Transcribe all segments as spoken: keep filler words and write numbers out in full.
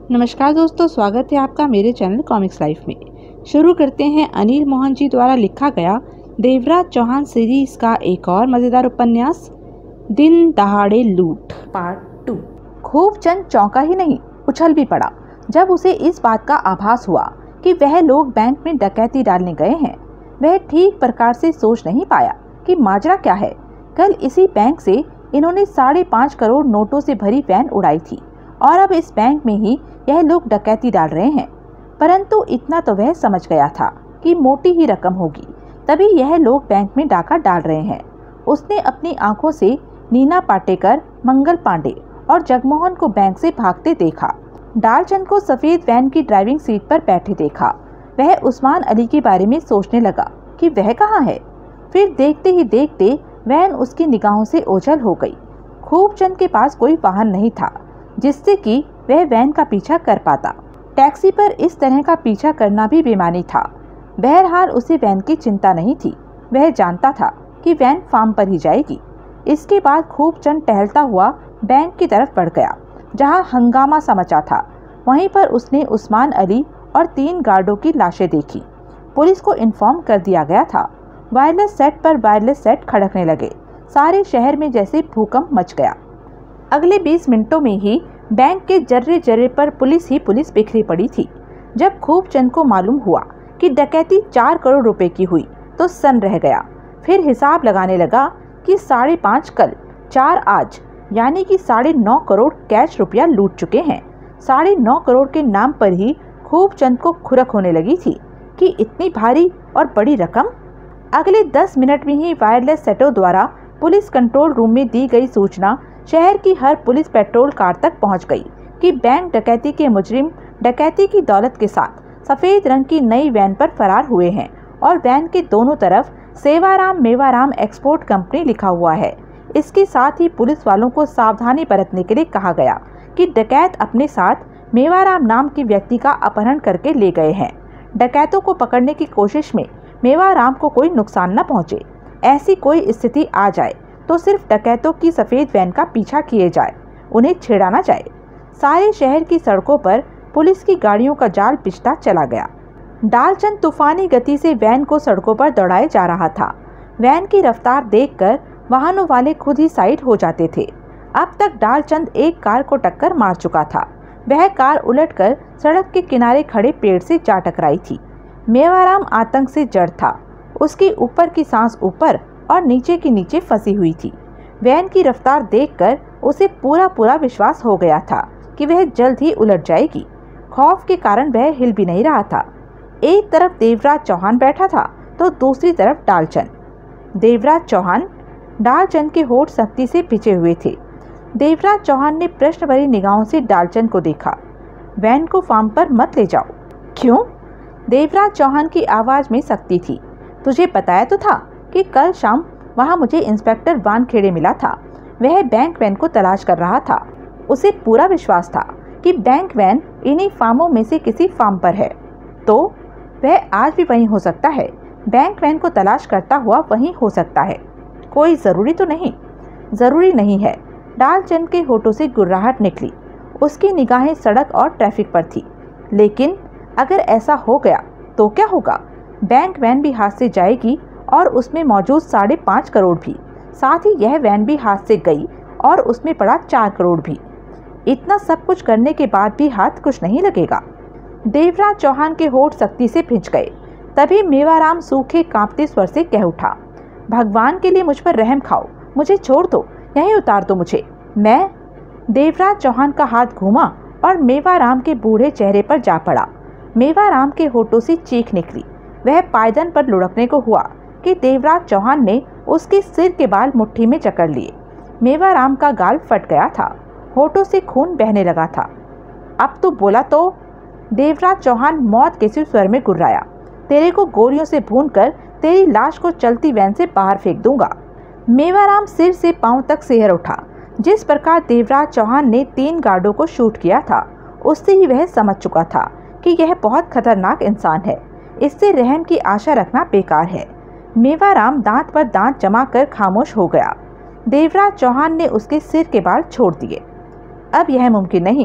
नमस्कार दोस्तों, स्वागत है आपका मेरे चैनल कॉमिक्स लाइफ में। शुरू करते हैं अनिल मोहन जी द्वारा लिखा गया देवराज चौहान सीरीज का एक और मज़ेदार उपन्यास दिन दहाड़े लूट पार्ट टू। खूबचंद चौंका ही नहीं, उछल भी पड़ा जब उसे इस बात का आभास हुआ कि वह लोग बैंक में डकैती डालने गए हैं। वह ठीक प्रकार से सोच नहीं पाया कि माजरा क्या है। कल इसी बैंक से इन्होंने साढ़े पाँच करोड़ नोटों से भरी वैन उड़ाई थी और अब इस बैंक में ही यह लोग डकैती डाल रहे हैं। परंतु इतना तो वह समझ गया था कि मोटी ही रकम होगी, तभी यह लोग बैंक में डाका डाल रहे हैं। उसने अपनी आंखों से नीना पाटेकर, मंगल पांडे और जगमोहन को बैंक से भागते देखा। डालचंद को सफेद वैन की ड्राइविंग सीट पर बैठे देखा। वह उस्मान अली के बारे में सोचने लगा कि वह कहाँ है। फिर देखते ही देखते वैन उसकी निगाहों से ओझल हो गई। खूबचंद के पास कोई वाहन नहीं था जिससे कि वह वैन का पीछा कर पाता। टैक्सी पर इस तरह का पीछा करना भी बेमानी था। बहरहाल उसे वैन की चिंता नहीं थी। वह जानता था कि वैन फार्म पर ही जाएगी। इसके बाद खूबचंद टहलता हुआ बैंक की तरफ बढ़ गया जहां हंगामा सा मचा था। वहीं पर उसने उस्मान अली और तीन गार्डों की लाशें देखी। पुलिस को इन्फॉर्म कर दिया गया था। वायरलेस सेट पर वायरलेस सेट खड़कने लगे। सारे शहर में जैसे भूकंप मच गया। अगले बीस मिनटों में ही बैंक के जर्रे जर्रे पर पुलिस ही पुलिस बिखरी पड़ी थी। जब खूबचंद को मालूम हुआ कि डकैती चार करोड़ रुपए की हुई तो सन रह गया। फिर हिसाब लगाने लगा कि साढ़े पाँच कल, चार आज, यानी कि साढ़े नौ करोड़ कैश रुपया लूट चुके हैं। साढ़े नौ करोड़ के नाम पर ही खूबचंद को खुरक होने लगी थी कि इतनी भारी और बड़ी रकम। अगले दस मिनट में ही वायरलेस सेटों द्वारा पुलिस कंट्रोल रूम में दी गई सूचना शहर की हर पुलिस पेट्रोल कार तक पहुंच गई कि बैंक डकैती के मुजरिम डकैती की दौलत के साथ सफ़ेद रंग की नई वैन पर फरार हुए हैं और वैन के दोनों तरफ सेवाराम मेवाराम एक्सपोर्ट कंपनी लिखा हुआ है। इसके साथ ही पुलिस वालों को सावधानी बरतने के लिए कहा गया कि डकैत अपने साथ मेवाराम नाम के व्यक्ति का अपहरण करके ले गए हैं। डकैतों को पकड़ने की कोशिश में मेवाराम को कोई नुकसान न पहुँचे। ऐसी कोई स्थिति आ जाए तो सिर्फ डकैतों की सफ़ेद वैन का पीछा किए जाए, उन्हें छेड़ा ना जाए। सारे शहर की सड़कों पर पुलिस की गाड़ियों का जाल बिछता चला गया। डालचंद तूफानी गति से वैन को सड़कों पर दौड़ाए जा रहा था। वैन की रफ्तार देखकर वाहनों वाले खुद ही साइड हो जाते थे। अब तक डालचंद एक कार को टक्कर मार चुका था। वह कार उलटकर सड़क के किनारे खड़े पेड़ से जा टकराई थी। मेवाराम आतंक से जड़ था। उसकी ऊपर की सांस ऊपर और नीचे की नीचे फंसी हुई थी। वैन की रफ्तार देखकर उसे पूरा पूरा विश्वास हो गया था कि वह जल्द ही उलट जाएगी। खौफ के कारण वह हिल भी नहीं रहा था। एक तरफ देवराज चौहान बैठा था तो दूसरी तरफ डालचंद। देवराज चौहान, डालचंद के होठ सख्ती से पिचे हुए थे। देवराज चौहान ने प्रश्न भरी निगाहों से डालचंद को देखा। वैन को फार्म पर मत ले जाओ। क्यों? देवराज चौहान की आवाज़ में सख्ती थी। तुझे बताया तो था कि कल शाम वहाँ मुझे इंस्पेक्टर वानखेड़े मिला था। वह बैंक वैन को तलाश कर रहा था। उसे पूरा विश्वास था कि बैंक वैन इन्हीं फार्मों में से किसी फार्म पर है, तो वह आज भी वहीं हो सकता है। बैंक वैन को तलाश करता हुआ वहीं हो सकता है। कोई ज़रूरी तो नहीं? ज़रूरी नहीं है। डालचंद के होठों से गुर्राहट निकली। उसकी निगाहें सड़क और ट्रैफिक पर थी। लेकिन अगर ऐसा हो गया तो क्या होगा? बैंक वैन भी हाथ से जाएगी और उसमें मौजूद साढ़े पाँच करोड़ भी। साथ ही यह वैन भी हाथ से गई और उसमें पड़ा चार करोड़ भी। इतना सब कुछ करने के बाद भी हाथ कुछ नहीं लगेगा। देवराज चौहान के होठ सख्ती से भिंच गए। तभी मेवाराम सूखे कांपते स्वर से कह उठा, भगवान के लिए मुझ पर रहम खाओ, मुझे छोड़ दो, यहीं उतार दो मुझे। मैं? देवराज चौहान का हाथ घूमा और मेवाराम के बूढ़े चेहरे पर जा पड़ा। मेवाराम के होठों से चीख निकली। वह पायदान पर लुढ़कने को हुआ कि देवराज चौहान ने उसके सिर के बाल मुट्ठी में जकड़ लिए। मेवाराम का गाल फट गया था। होठों से खून बहने लगा था। अब तो बोला तो? देवराज चौहान मौत के स्वर में गुर्राया। तेरे को गोलियों से भूनकर तेरी लाश को चलती वैन से बाहर फेंक दूंगा। मेवाराम सिर से पांव तक सिहर उठा। जिस प्रकार देवराज चौहान ने तीन गार्डों को शूट किया था, उससे ही वह समझ चुका था कि यह बहुत खतरनाक इंसान है। इससे रहम की आशा रखना बेकार है। मेवाराम दांत पर दांत जमा कर खामोश हो गया। देवराज चौहान ने उसके सिर के बाल छोड़ दिए। अब यह मुमकिन नहीं।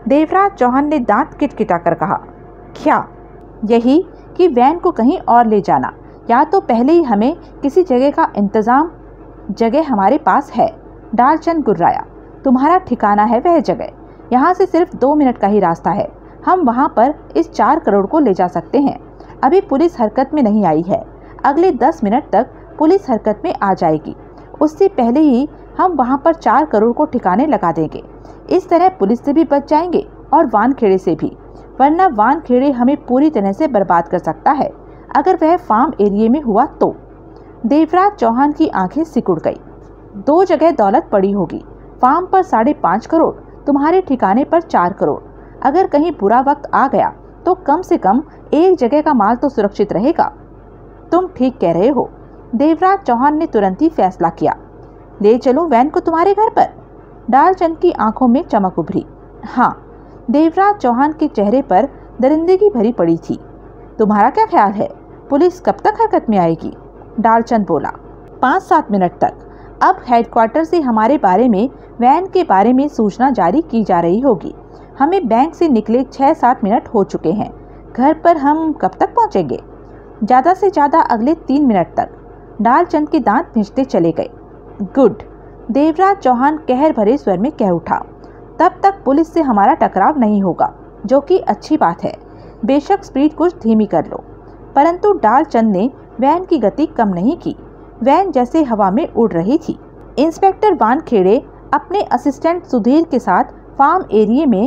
देवराज चौहान ने दांत किटकिटाकर कहा। क्या? यही कि वैन को कहीं और ले जाना, या तो पहले ही हमें किसी जगह का इंतजाम। जगह हमारे पास है, डालचंद गुर्राया। तुम्हारा ठिकाना है वह जगह। यहाँ से सिर्फ दो मिनट का ही रास्ता है। हम वहाँ पर इस चार करोड़ को ले जा सकते हैं। अभी पुलिस हरकत में नहीं आई है, अगले दस मिनट तक पुलिस हरकत में आ जाएगी। उससे पहले ही हम वहाँ पर चार करोड़ को ठिकाने लगा देंगे। इस तरह पुलिस से भी बच जाएंगे और वानखेड़े से भी, वरना वानखेड़े हमें पूरी तरह से बर्बाद कर सकता है अगर वह फार्म एरिया में हुआ तो। देवराज चौहान की आंखें सिकुड़ गई। दो जगह दौलत पड़ी होगी, फार्म पर साढ़े पाँच करोड़, तुम्हारे ठिकाने पर चार करोड़। अगर कहीं बुरा वक्त आ गया तो कम से कम एक जगह का माल तो सुरक्षित रहेगा। तुम ठीक कह रहे हो। देवराज चौहान ने तुरंत ही फैसला किया। ले चलूं वैन को तुम्हारे घर पर? डालचंद की आंखों में चमक उभरी। हाँ, देवराज चौहान के चेहरे पर दरिंदगी भरी पड़ी थी। तुम्हारा क्या ख्याल है, पुलिस कब तक हरकत में आएगी? डालचंद बोला। पाँच सात मिनट तक। अब हेडक्वार्टर से हमारे बारे में, वैन के बारे में सूचना जारी की जा रही होगी। हमें बैंक से निकले छः सात मिनट हो चुके हैं। घर पर हम कब तक पहुंचेंगे? ज़्यादा से ज़्यादा अगले तीन मिनट तक। डालचंद के दांत भिंचते चले गए। गुड, देवराज चौहान कहर भरे स्वर में कह उठा। तब तक पुलिस से हमारा टकराव नहीं होगा, जो कि अच्छी बात है। बेशक स्पीड कुछ धीमी कर लो। परंतु डालचंद ने वैन की गति कम नहीं की। वैन जैसे हवा में उड़ रही थी। इंस्पेक्टर वानखेड़े अपने असिस्टेंट सुधीर के साथ फार्म एरिया में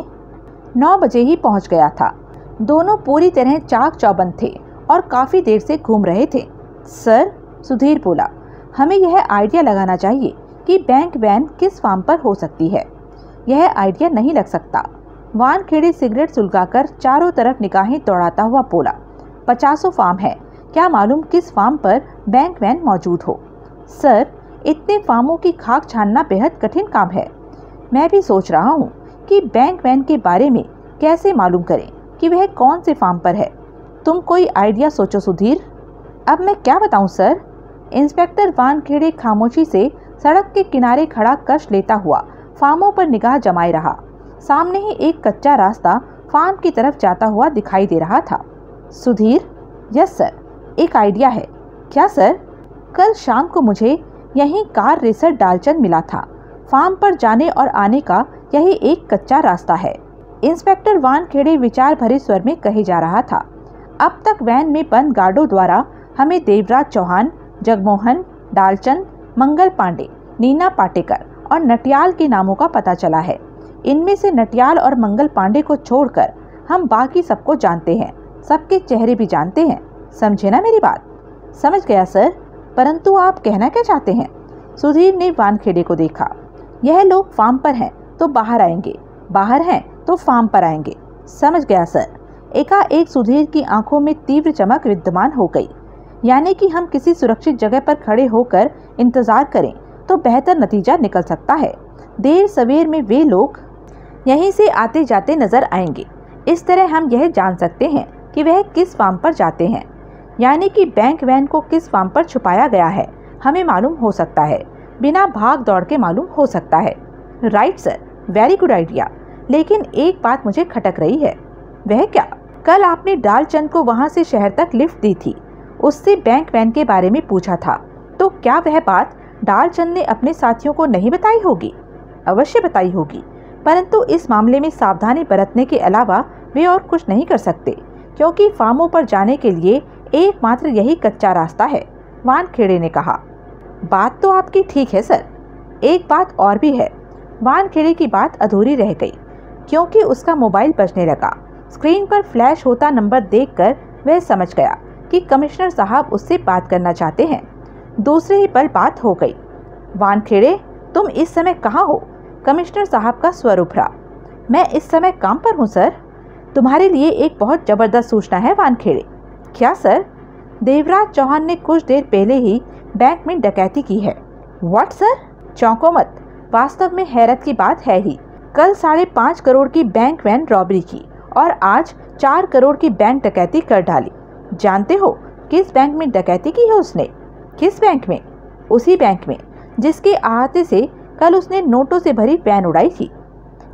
नौ बजे ही पहुंच गया था। दोनों पूरी तरह चाक चौबंद थे और काफ़ी देर से घूम रहे थे। सर, सुधीर बोला, हमें यह आइडिया लगाना चाहिए कि बैंक वैन किस फार्म पर हो सकती है। यह आइडिया नहीं लग सकता। वानखेड़े सिगरेट सुलगाकर चारों तरफ निगाहें दौड़ाता हुआ बोला। पचासों फार्म है, क्या मालूम किस फार्म पर बैंक वैन मौजूद हो। सर, इतने फार्मों की खाक छानना बेहद कठिन काम है। मैं भी सोच रहा हूँ कि बैंक वैन के बारे में कैसे मालूम करें कि वह कौन से फार्म पर है। तुम कोई आइडिया सोचो सुधीर। अब मैं क्या बताऊं सर? इंस्पेक्टर वानखेड़े खामोशी से सड़क के किनारे खड़ा कश लेता हुआ फार्मों पर निगाह जमाए रहा। सामने ही एक कच्चा रास्ता फार्म की तरफ जाता हुआ दिखाई दे रहा था। सुधीर, यस सर, एक आइडिया है। क्या सर? कल शाम को मुझे यहीं कार रेसर डालचंद मिला था। फार्म पर जाने और आने का यही एक कच्चा रास्ता है। इंस्पेक्टर वानखेड़े विचार भरे स्वर में कहे जा रहा था। अब तक वैन में बंद गार्डों द्वारा हमें देवराज चौहान, जगमोहन, डालचंद, मंगल पांडे, नीना पाटेकर और नटियाल के नामों का पता चला है। इनमें से नटियाल और मंगल पांडे को छोड़कर हम बाकी सबको जानते हैं, सबके चेहरे भी जानते हैं। समझे ना मेरी बात? समझ गया सर, परंतु आप कहना क्या चाहते हैं? सुधीर ने वानखेड़े को देखा। यह लोग फार्म पर हैं तो बाहर आएंगे, बाहर हैं तो फार्म पर आएंगे। समझ गया सर। एकाएक सुधीर की आंखों में तीव्र चमक विद्यमान हो गई। यानी कि हम किसी सुरक्षित जगह पर खड़े होकर इंतजार करें तो बेहतर नतीजा निकल सकता है। देर सवेर में वे लोग यहीं से आते जाते नजर आएंगे। इस तरह हम यह जान सकते हैं कि वह किस फार्म पर जाते हैं। यानी कि बैंक वैन को किस फार्म पर छुपाया गया है हमें मालूम हो सकता है, बिना भाग दौड़ के मालूम हो सकता है। Right sir, very good idea. लेकिन एक बात मुझे खटक रही है। वह क्या? कल आपने डालचंद को वहां से शहर तक लिफ्ट दी थी, उससे बैंक वैन के बारे में पूछा था, तो क्या वह बात डालचंद ने अपने साथियों को नहीं बताई होगी? अवश्य बताई होगी, परंतु इस मामले में सावधानी बरतने के अलावा वे और कुछ नहीं कर सकते, क्योंकि फार्मों पर जाने के लिए एकमात्र यही कच्चा रास्ता है, वानखेड़े ने कहा। बात तो आपकी ठीक है सर, एक बात और भी है। वानखेड़े की बात अधूरी रह गई, क्योंकि उसका मोबाइल बजने लगा। स्क्रीन पर फ्लैश होता नंबर देखकर वह समझ गया कि कमिश्नर साहब उससे बात करना चाहते हैं। दूसरे ही पल बात हो गई। वानखेड़े, तुम इस समय कहाँ हो? कमिश्नर साहब का स्वर उभरा। मैं इस समय काम पर हूँ सर। तुम्हारे लिए एक बहुत ज़बरदस्त सूचना है वानखेड़े। क्या सर? देवराज चौहान ने कुछ देर पहले ही बैंक में डकैती की है। What sir? चौंको मत, वास्तव में हैरत की बात है ही। कल साढ़े पाँच करोड़ की बैंक वैन रॉबरी की और आज चार करोड़ की बैंक डकैती कर डाली। जानते हो किस बैंक में डकैती की है उसने? किस बैंक में? उसी बैंक में जिसके अहाते से कल उसने नोटों से भरी वैन उड़ाई थी।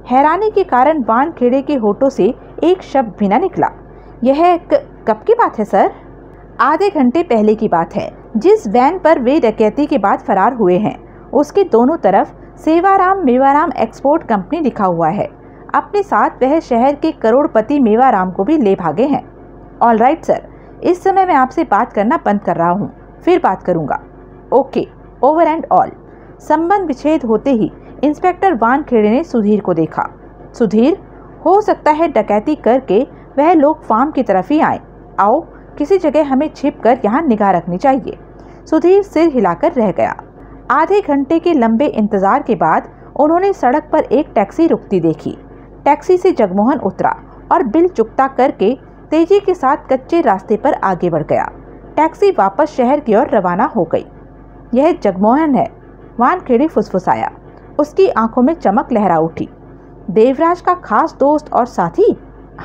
हैरानी के कारण वानखेड़े के होठों से एक शब्द भी न निकला। यह कब की बात है सर? आधे घंटे पहले की बात है। जिस वैन पर वे डकैती के बाद फरार हुए हैं उसके दोनों तरफ सेवाराम मेवाराम एक्सपोर्ट कंपनी लिखा हुआ है। अपने साथ वह शहर के करोड़पति मेवाराम को भी ले भागे हैं। ऑल राइट सर, इस समय मैं आपसे बात करना बंद कर रहा हूँ, फिर बात करूँगा। Okay, over and all. संबंध विच्छेद होते ही इंस्पेक्टर वानखेड़े ने सुधीर को देखा। सुधीर, हो सकता है डकैती करके वह लोग फार्म की तरफ ही आए। आओ, किसी जगह हमें छिपकर यहाँ निगाह रखनी चाहिए। सुधीर सिर हिलाकर रह गया। आधे घंटे के लंबे इंतजार के बाद उन्होंने सड़क पर एक टैक्सी रुकती देखी। टैक्सी से जगमोहन उतरा और बिल चुकता करके तेजी के साथ कच्चे रास्ते पर आगे बढ़ गया। टैक्सी वापस शहर की ओर रवाना हो गई। यह जगमोहन है, वानखेड़े फुसफुसाया। उसकी आंखों में चमक लहरा उठी। देवराज का खास दोस्त और साथी?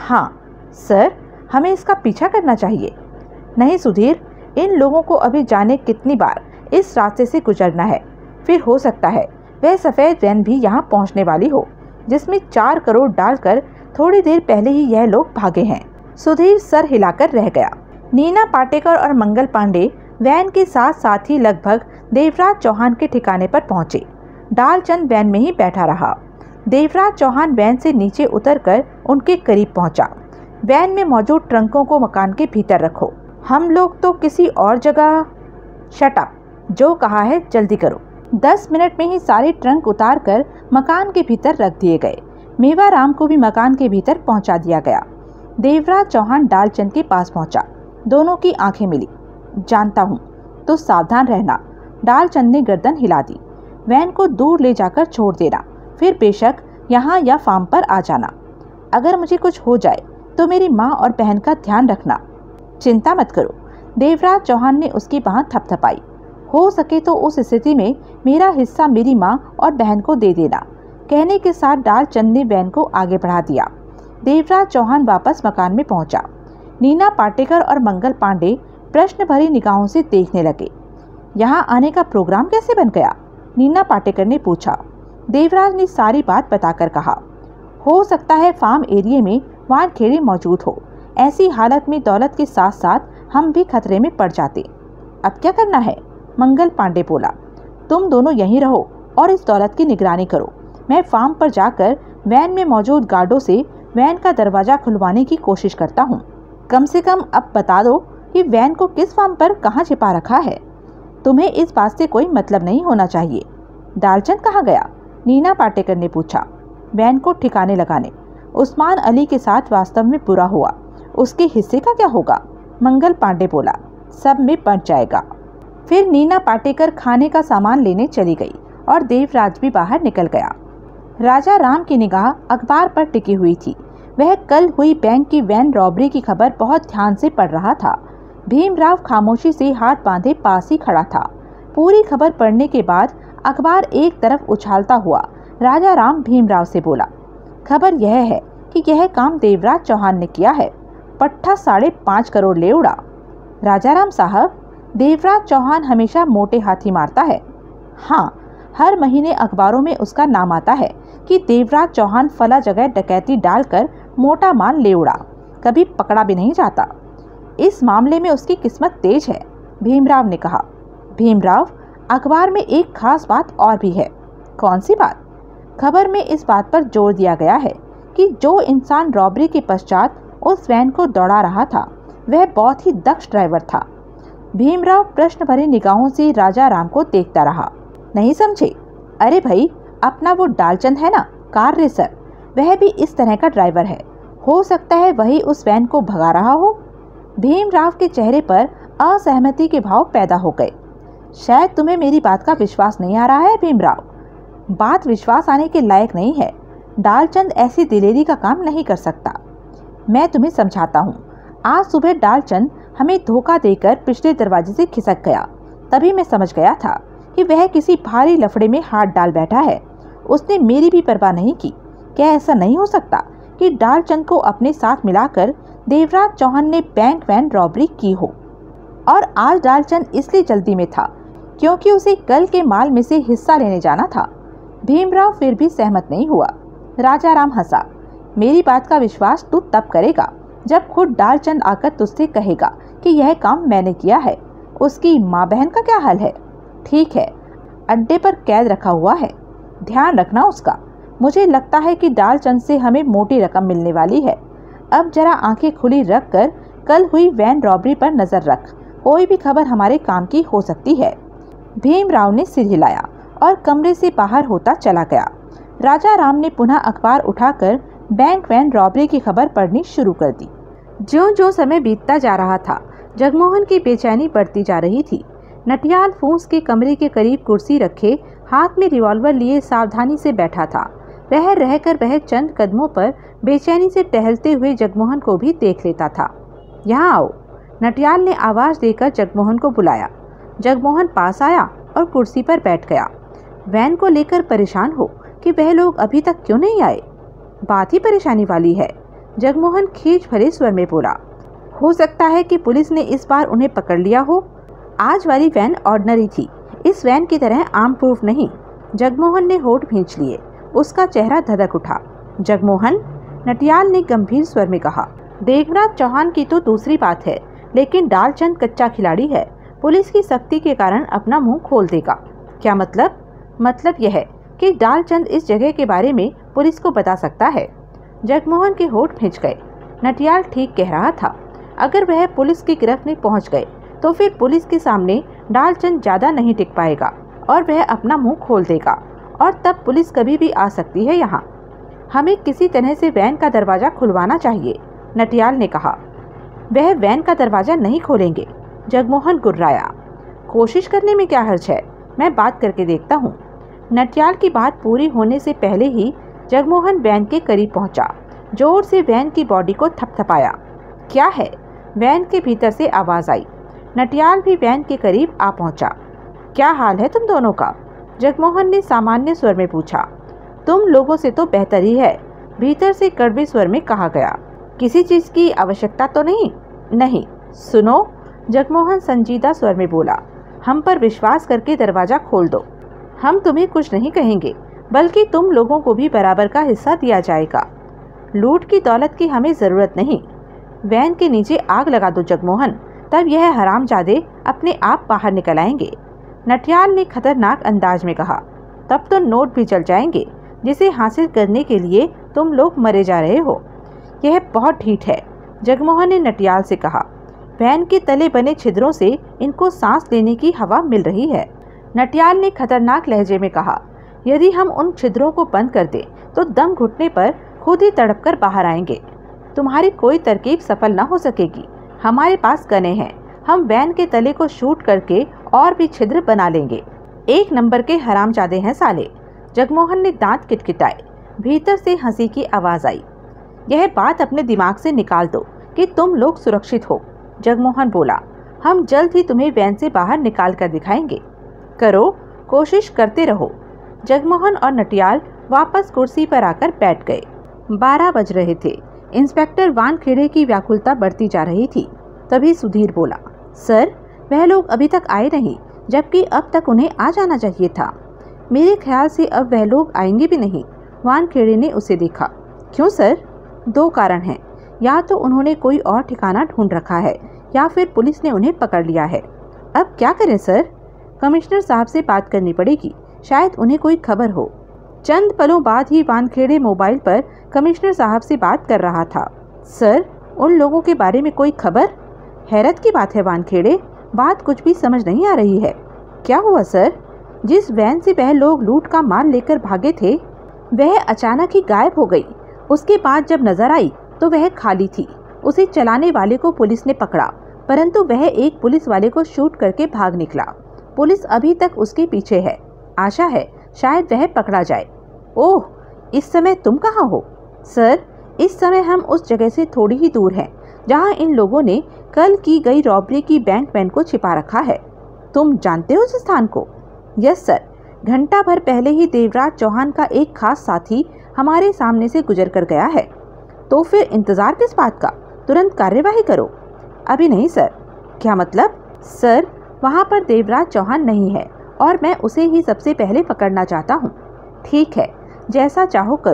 हाँ सर, हमें इसका पीछा करना चाहिए। नहीं सुधीर, इन लोगों को अभी जाने कितनी बार इस रास्ते से गुजरना है। फिर हो सकता है वह सफ़ेद वैन भी यहाँ पहुँचने वाली हो जिसमें चार करोड़ डालकर थोड़ी देर पहले ही यह लोग भागे हैं। सुधीर सर हिलाकर रह गया। नीना पाटेकर और मंगल पांडे वैन के साथ साथ ही लगभग देवराज चौहान के ठिकाने पर पहुंचे। डालचंद वैन में ही बैठा रहा। देवराज चौहान वैन से नीचे उतरकर उनके करीब पहुंचा। वैन में मौजूद ट्रंकों को मकान के भीतर रखो। हम लोग तो किसी और जगह। शट अप, जो कहा है जल्दी करो। दस मिनट में ही सारे ट्रंक उतार कर मकान के भीतर रख दिए गए। मेवाराम को भी मकान के भीतर पहुंचा दिया गया। देवराज चौहान डालचंद के पास पहुंचा। दोनों की आंखें मिली। जानता हूं, तो सावधान रहना। डालचंद ने गर्दन हिला दी। वैन को दूर ले जाकर छोड़ देना, फिर बेशक यहाँ या फार्म पर आ जाना। अगर मुझे कुछ हो जाए तो मेरी माँ और बहन का ध्यान रखना। चिंता मत करो। देवराज चौहान ने उसकी बाँह थपथपाई। हो सके तो उस स्थिति में मेरा हिस्सा मेरी माँ और बहन को दे देना। कहने के साथ डालचंद ने वैन को आगे बढ़ा दिया। देवराज चौहान वापस मकान में पहुंचा। नीना पाटेकर और मंगल पांडे प्रश्न भरी निगाहों से देखने लगे। यहाँ आने का प्रोग्राम कैसे बन गया? नीना पाटेकर ने पूछा। देवराज ने सारी बात बताकर कहा, हो सकता है फार्म एरिया में वानखेड़े मौजूद हो। ऐसी हालत में दौलत के साथ साथ हम भी खतरे में पड़ जाते। अब क्या करना है? मंगल पांडे बोला। तुम दोनों यहीं रहो और इस दौलत की निगरानी करो। मैं फार्म पर जाकर वैन में मौजूद गार्डों से वैन का दरवाज़ा खुलवाने की कोशिश करता हूँ। कम से कम अब बता दो कि वैन को किस फार्म पर कहाँ छिपा रखा है। तुम्हें इस बात से कोई मतलब नहीं होना चाहिए। डालचंद कहाँ गया? नीना पाटेकर ने पूछा। वैन को ठिकाने लगाने। उस्मान अली के साथ वास्तव में बुरा हुआ। उसके हिस्से का क्या होगा? मंगल पांडे बोला। सब में बंट जाएगा। फिर नीना पाटेकर खाने का सामान लेने चली गई और देवराज भी बाहर निकल गया। राजा राम की निगाह अखबार पर टिकी हुई थी। वह कल हुई बैंक की वैन रॉबरी की खबर बहुत ध्यान से पढ़ रहा था। भीमराव खामोशी से हाथ बांधे पास ही खड़ा था। पूरी खबर पढ़ने के बाद अखबार एक तरफ उछालता हुआ राजा राम भीमराव से बोला, खबर यह है कि यह काम देवराज चौहान ने किया है। पट्टा साढ़े पाँच करोड़ ले उड़ा। राजा राम साहब, देवराज चौहान हमेशा मोटे हाथी मारता है। हाँ, हर महीने अखबारों में उसका नाम आता है कि देवराज चौहान फला जगह डकैती डालकर मोटा माल ले उड़ा, कभी पकड़ा भी नहीं जाता। इस मामले में उसकी किस्मत तेज है, भीमराव ने कहा। भीमराव, अखबार में एक खास बात और भी है। कौन सी बात? खबर में इस बात पर जोर दिया गया है कि जो इंसान रॉबरी के पश्चात उस वैन को दौड़ा रहा था वह बहुत ही दक्ष ड्राइवर था। भीमराव प्रश्न भरी निगाहों से राजा राम को देखता रहा। नहीं समझे? अरे भाई, अपना वो डालचंद है ना, कार रेसर, वह भी इस तरह का ड्राइवर है। हो सकता है वही उस वैन को भगा रहा हो। भीमराव के चेहरे पर असहमति के भाव पैदा हो गए। शायद तुम्हें मेरी बात का विश्वास नहीं आ रहा है भीमराव। बात विश्वास आने के लायक नहीं है। डालचंद ऐसी दिलेरी का काम नहीं कर सकता। मैं तुम्हें समझाता हूँ। आज सुबह डालचंद हमें धोखा देकर पिछले दरवाजे से खिसक गया। तभी मैं समझ गया था कि वह किसी भारी लफड़े में हाथ डाल बैठा है। उसने मेरी भी परवाह नहीं की। क्या ऐसा नहीं हो सकता कि डालचंद को अपने साथ मिलाकर देवराज चौहान ने बैंक वैन रॉबरी की हो? और आज डालचंद इसलिए जल्दी में था क्योंकि उसे कल के माल में से हिस्सा लेने जाना था। भीमराव फिर भी सहमत नहीं हुआ। राजा राम हंसा। मेरी बात का विश्वास तू तब करेगा जब खुद डालचंद आकर तुझसे कहेगा कि यह काम मैंने किया है। उसकी माँ बहन का क्या हाल है? ठीक है, अड्डे पर कैद रखा हुआ है, ध्यान रखना उसका। मुझे लगता है कि डालचंद से हमें मोटी रकम मिलने वाली है। अब जरा आंखें खुली रख कर कल हुई वैन रॉबरी पर नजर रख, कोई भी खबर हमारे काम की हो सकती है। भीमराव ने सिर हिलाया और कमरे से बाहर होता चला गया। राजा राम ने पुनः अखबार उठाकर बैंक वैन रॉबरी की खबर पढ़नी शुरू कर दी। ज्यों-ज्यों समय बीतता जा रहा था, जगमोहन की बेचैनी बढ़ती जा रही थी। नटियाल फूस के कमरे के करीब कुर्सी रखे हाथ में रिवॉल्वर लिए सावधानी से बैठा था। रह रहकर वह चंद कदमों पर बेचैनी से टहलते हुए जगमोहन को भी देख लेता था। यहाँ आओ, नटियाल ने आवाज देकर जगमोहन को बुलाया। जगमोहन पास आया और कुर्सी पर बैठ गया। वैन को लेकर परेशान हो कि वह लोग अभी तक क्यों नहीं आए? बात ही परेशानी वाली है, जगमोहन खींच भरे स्वर में बोला। हो सकता है कि पुलिस ने इस बार उन्हें पकड़ लिया हो। आज वाली वैन ऑर्डिनरी थी, इस वैन की तरह आर्म प्रूफ नहीं। जगमोहन ने होठ भींच लिए, उसका चेहरा धधक उठा। जगमोहन, नटियाल ने गंभीर स्वर में कहा, देवराज चौहान की तो दूसरी बात है, लेकिन डालचंद कच्चा खिलाड़ी है। पुलिस की सख्ती के कारण अपना मुंह खोल देगा। क्या मतलब? मतलब यह है कि डालचंद इस जगह के बारे में पुलिस को बता सकता है। जगमोहन के होठ भींच गए। नटियाल ठीक कह रहा था। अगर वह पुलिस की गिरफ्त में पहुंच गए तो फिर पुलिस के सामने डालचंद ज्यादा नहीं टिक पाएगा और वह अपना मुंह खोल देगा, और तब पुलिस कभी भी आ सकती है यहाँ। हमें किसी तरह से वैन का दरवाजा खुलवाना चाहिए, नटियाल ने कहा। वह वैन का दरवाजा नहीं खोलेंगे, जगमोहन गुर्राया। कोशिश करने में क्या हर्ज है, मैं बात करके देखता हूँ। नटियाल की बात पूरी होने से पहले ही जगमोहन वैन के करीब पहुंचा। जोर से वैन की बॉडी को थपथपाया। क्या है? वैन के भीतर से आवाज आई। नटियाल भी वैन के करीब आ पहुंचा। क्या हाल है तुम दोनों का? जगमोहन ने सामान्य स्वर में पूछा। तुम लोगों से तो बेहतर ही है, भीतर से कड़वे स्वर में कहा गया। किसी चीज की आवश्यकता तो नहीं? नहीं। सुनो, जगमोहन संजीदा स्वर में बोला, हम पर विश्वास करके दरवाजा खोल दो। हम तुम्हें कुछ नहीं कहेंगे, बल्कि तुम लोगों को भी बराबर का हिस्सा दिया जाएगा। लूट की दौलत की हमें जरूरत नहीं। वैन के नीचे आग लगा दो जगमोहन, तब यह हरामजादे अपने आप बाहर निकल आएंगे, नटियाल ने खतरनाक अंदाज में कहा। तब तो नोट भी जल जाएंगे, जिसे हासिल करने के लिए तुम लोग मरे जा रहे हो। यह बहुत ढीठ है, जगमोहन ने नटियाल से कहा। वैन के तले बने छिद्रों से इनको सांस लेने की हवा मिल रही है। नटियाल ने खतरनाक लहजे में कहा, यदि हम उन छिद्रों को बंद कर दें तो दम घुटने पर खुद ही तड़प कर बाहर आएंगे। तुम्हारी कोई तरकीब सफल न हो सकेगी। हमारे पास गने हैं, हम वैन के तले को शूट करके और भी छिद्र बना लेंगे। एक नंबर के हरामजादे हैं साले, जगमोहन ने दांत किटकिटाए। भीतर से हंसी की आवाज आई। यह बात अपने दिमाग से निकाल दो कि तुम लोग सुरक्षित हो, जगमोहन बोला। हम जल्द ही तुम्हें वैन से बाहर निकाल कर दिखाएंगे। करो, कोशिश करते रहो। जगमोहन और नटियाल वापस कुर्सी पर आकर बैठ गए। बारह बज रहे थे। इंस्पेक्टर वानखेड़े की व्याकुलता बढ़ती जा रही थी। तभी सुधीर बोला, सर, वह लोग अभी तक आए नहीं, जबकि अब तक उन्हें आ जाना चाहिए था। मेरे ख्याल से अब वह लोग आएंगे भी नहीं। वानखेड़े ने उसे देखा। क्यों सर? दो कारण हैं, या तो उन्होंने कोई और ठिकाना ढूंढ रखा है, या फिर पुलिस ने उन्हें पकड़ लिया है। अब क्या करें सर? कमिश्नर साहब से बात करनी पड़ेगी, शायद उन्हें कोई खबर हो। चंद पलों बाद ही वानखेड़े मोबाइल पर कमिश्नर साहब से बात कर रहा था। सर, उन लोगों के बारे में कोई खबर? हैरत की बात है वानखेड़े, बात कुछ भी समझ नहीं आ रही है। क्या हुआ सर? जिस वैन से वह लोग लूट का माल लेकर भागे थे, वह अचानक ही गायब हो गई। उसके बाद जब नजर आई तो वह खाली थी। उसे चलाने वाले को पुलिस ने पकड़ा, परंतु वह एक पुलिस वाले को शूट करके भाग निकला। पुलिस अभी तक उसके पीछे है। आशा है शायद वह पकड़ा जाए। ओह, इस समय तुम कहाँ हो? सर, इस समय हम उस जगह से थोड़ी ही दूर हैं, जहां इन लोगों ने कल की गई रॉबरी की बैंक वैन को छिपा रखा है। तुम जानते हो उस स्थान को? यस सर, घंटा भर पहले ही देवराज चौहान का एक खास साथी हमारे सामने से गुजर कर गया है। तो फिर इंतजार किस बात का? तुरंत कार्यवाही करो। अभी नहीं सर। क्या मतलब? सर, वहाँ पर देवराज चौहान नहीं है और मैं उसे ही सबसे पहले पकड़ना चाहता हूँ। ठीक है, जैसा चाहो करो,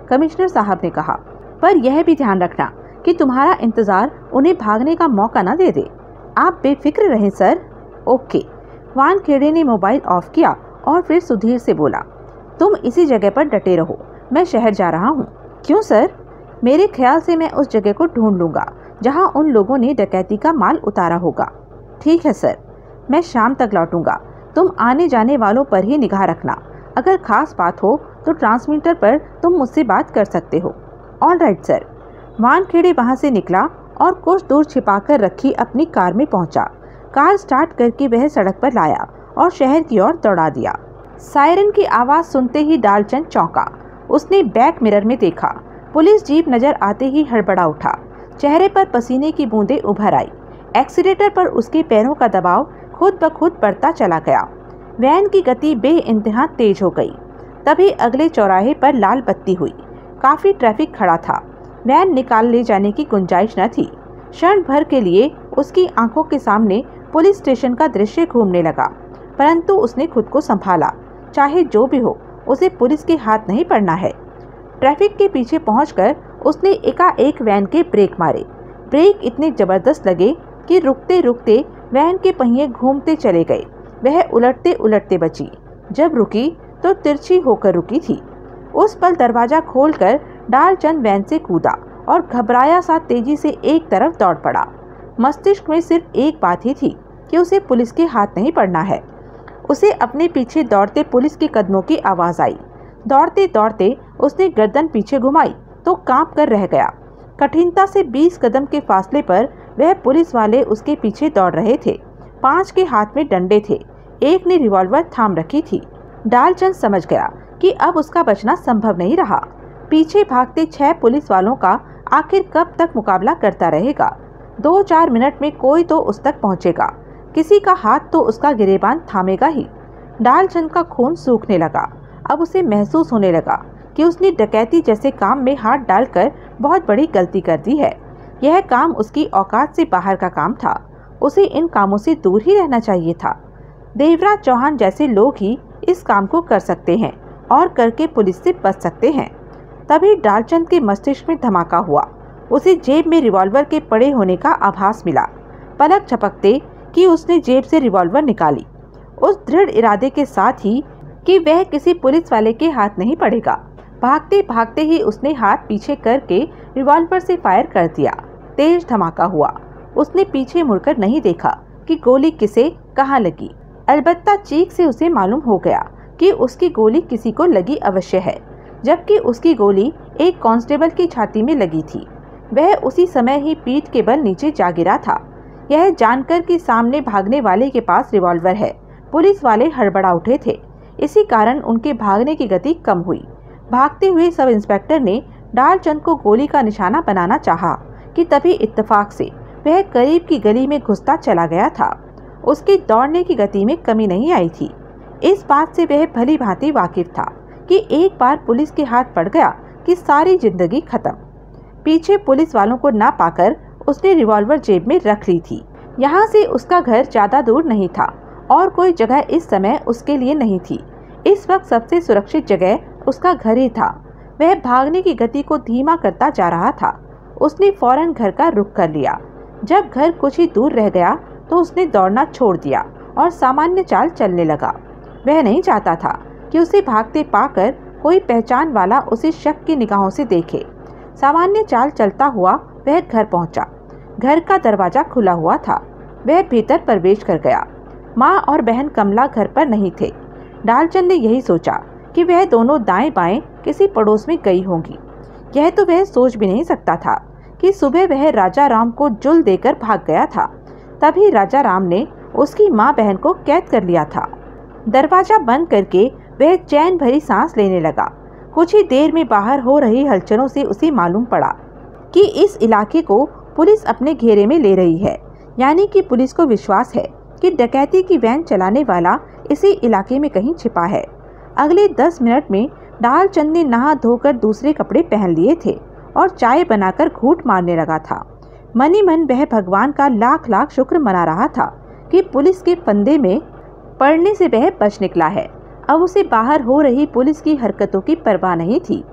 कमिश्नर साहब ने कहा, पर यह भी ध्यान रखना कि तुम्हारा इंतजार उन्हें भागने का मौका न दे दे। आप बेफिक्र रहें सर। ओके। वानखेड़े ने मोबाइल ऑफ किया और फिर सुधीर से बोला, तुम इसी जगह पर डटे रहो, मैं शहर जा रहा हूँ। क्यों सर? मेरे ख्याल से मैं उस जगह को ढूंढ लूंगा जहाँ उन लोगों ने डकैती का माल उतारा होगा। ठीक है सर, मैं शाम तक लौटूंगा। तुम आने जाने वालों पर ही निगाह रखना। अगर खास बात हो तो ट्रांसमीटर पर तुम मुझसे बात कर सकते हो। All right sir. वानखेड़े वहाँ से निकला और कुछ दूर छिपाकर रखी अपनी कार में पहुंचा। कार स्टार्ट करके वह सड़क पर लाया और शहर की ओर दौड़ा दिया। सायरन की आवाज़ सुनते ही डालचंद चौंका। उसने बैक मिरर में देखा। पुलिस जीप नजर आते ही हड़बड़ा उठा। चेहरे पर पसीने की बूंदें उभर आई। एक्सीलेटर पर उसके पैरों का दबाव खुद ब खुद बढ़ता चला गया। वैन की गति बेइंतहा तेज हो गई। तभी अगले चौराहे पर लाल बत्ती हुई। काफ़ी ट्रैफिक खड़ा था। वैन निकाल ले जाने की गुंजाइश न थी। क्षण भर के लिए उसकी आंखों के सामने पुलिस स्टेशन का दृश्य घूमने लगा, परंतु उसने खुद को संभाला। चाहे जो भी हो, उसे पुलिस के हाथ नहीं पड़ना है। ट्रैफिक के पीछे पहुंचकर उसने एकाएक वैन के ब्रेक मारे। ब्रेक इतने जबरदस्त लगे कि रुकते रुकते वैन के पहिए घूमते चले गए। वह उलटते उलटते बची। जब रुकी तो तिरछी होकर रुकी थी। उस पल दरवाजा खोलकर डालचंद वैन से कूदा और घबराया सा तेजी से एक तरफ दौड़ पड़ा। मस्तिष्क में सिर्फ एक बात ही थी कि उसे पुलिस के हाथ नहीं पड़ना है। उसे अपने पीछे दौड़ते पुलिस के कदमों की आवाज़ आई। दौड़ते दौड़ते उसने गर्दन पीछे घुमाई तो कांप कर रह गया। कठिनता से बीस कदम के फासले पर वह पुलिस वाले उसके पीछे दौड़ रहे थे। पांच के हाथ में डंडे थे। एक ने रिवॉल्वर थाम रखी थी। डालचंद समझ गया कि अब उसका बचना संभव नहीं रहा। पीछे भागते छह पुलिस वालों का आखिर कब तक मुकाबला करता रहेगा? दो चार मिनट में कोई तो उस तक पहुंचेगा। किसी का हाथ तो उसका गिरेबान थामेगा ही। डालचंद का खून सूखने लगा। अब उसे महसूस होने लगा कि उसने डकैती जैसे काम में हाथ डालकर बहुत बड़ी गलती कर दी है। यह काम उसकी औकात से बाहर का काम था। उसे इन कामों से दूर ही रहना चाहिए था। देवराज चौहान जैसे लोग ही इस काम को कर सकते हैं और करके पुलिस से बच सकते हैं। तभी डालचंद के मस्तिष्क में धमाका हुआ। उसे जेब में रिवॉल्वर के पड़े होने का आभास मिला। पलक झपकते कि उसने जेब से रिवॉल्वर निकाली, उस दृढ़ इरादे के साथ ही कि वह किसी पुलिस वाले के हाथ नहीं पड़ेगा। भागते भागते ही उसने हाथ पीछे करके रिवॉल्वर से फायर कर दिया। तेज धमाका हुआ। उसने पीछे मुड़कर नहीं देखा कि गोली किसे कहाँ लगी। अलबत्ता चीख से उसे मालूम हो गया कि उसकी गोली किसी को लगी अवश्य है, जबकि उसकी गोली एक कांस्टेबल की छाती में लगी थी। वह उसी समय ही पीठ के बल नीचे जा गिरा था। यह जानकर कि सामने भागने वाले के पास रिवॉल्वर है, पुलिस वाले हड़बड़ा उठे थे। इसी कारण उनके भागने की गति कम हुई। भागते हुए सब इंस्पेक्टर ने डालचंद को गोली का निशाना बनाना चाहा कि तभी इत्तेफाक से वह करीब की गली में घुसता चला गया था। उसकी दौड़ने की गति में कमी नहीं आई थी। इस बात से वह भली भांति वाकिफ था कि एक बार पुलिस के हाथ पड़ गया कि सारी जिंदगी खत्म। पीछे पुलिस वालों को ना पाकर उसने रिवॉल्वर जेब में रख ली थी। यहाँ से उसका घर ज्यादा दूर नहीं था और कोई जगह इस समय उसके लिए नहीं थी। इस वक्त सबसे सुरक्षित जगह उसका घर ही था। वह भागने की गति को धीमा करता जा रहा था। उसने फौरन घर का रुख कर लिया। जब घर कुछ ही दूर रह गया तो उसने दौड़ना छोड़ दिया और सामान्य चाल चलने लगा। वह नहीं चाहता था कि उसे भागते पाकर कोई पहचान वाला उसे शक की निगाहों से देखे। सामान्य चाल चलता हुआ वह घर पहुंचा। घर का दरवाजा खुला हुआ था। वह भीतर प्रवेश कर गया। माँ और बहन कमला घर पर नहीं थे। डालचंद ने यही सोचा कि वह दोनों दाएं बाएं किसी पड़ोस में गई होंगी। यह तो वह सोच भी नहीं सकता था कि सुबह वह राजा राम को जुल देकर भाग गया था। तभी राजा राम ने उसकी माँ बहन को कैद कर लिया था। दरवाजा बंद करके वह चैन भरी सांस लेने लगा। कुछ ही देर में बाहर हो रही हलचलों से उसे मालूम पड़ा कि इस इलाके को पुलिस अपने घेरे में ले रही है। यानी कि पुलिस को विश्वास है कि डकैती की वैन चलाने वाला इसी इलाके में कहीं छिपा है। अगले दस मिनट में डालचंद ने नहा धोकर दूसरे कपड़े पहन लिए थे और चाय बनाकर घूंट मारने लगा था। मनी मन वह भगवान का लाख लाख शुक्र मना रहा था कि पुलिस के फंदे में पड़ने से वह बच निकला है। अब उसे बाहर हो रही पुलिस की हरकतों की परवाह नहीं थी।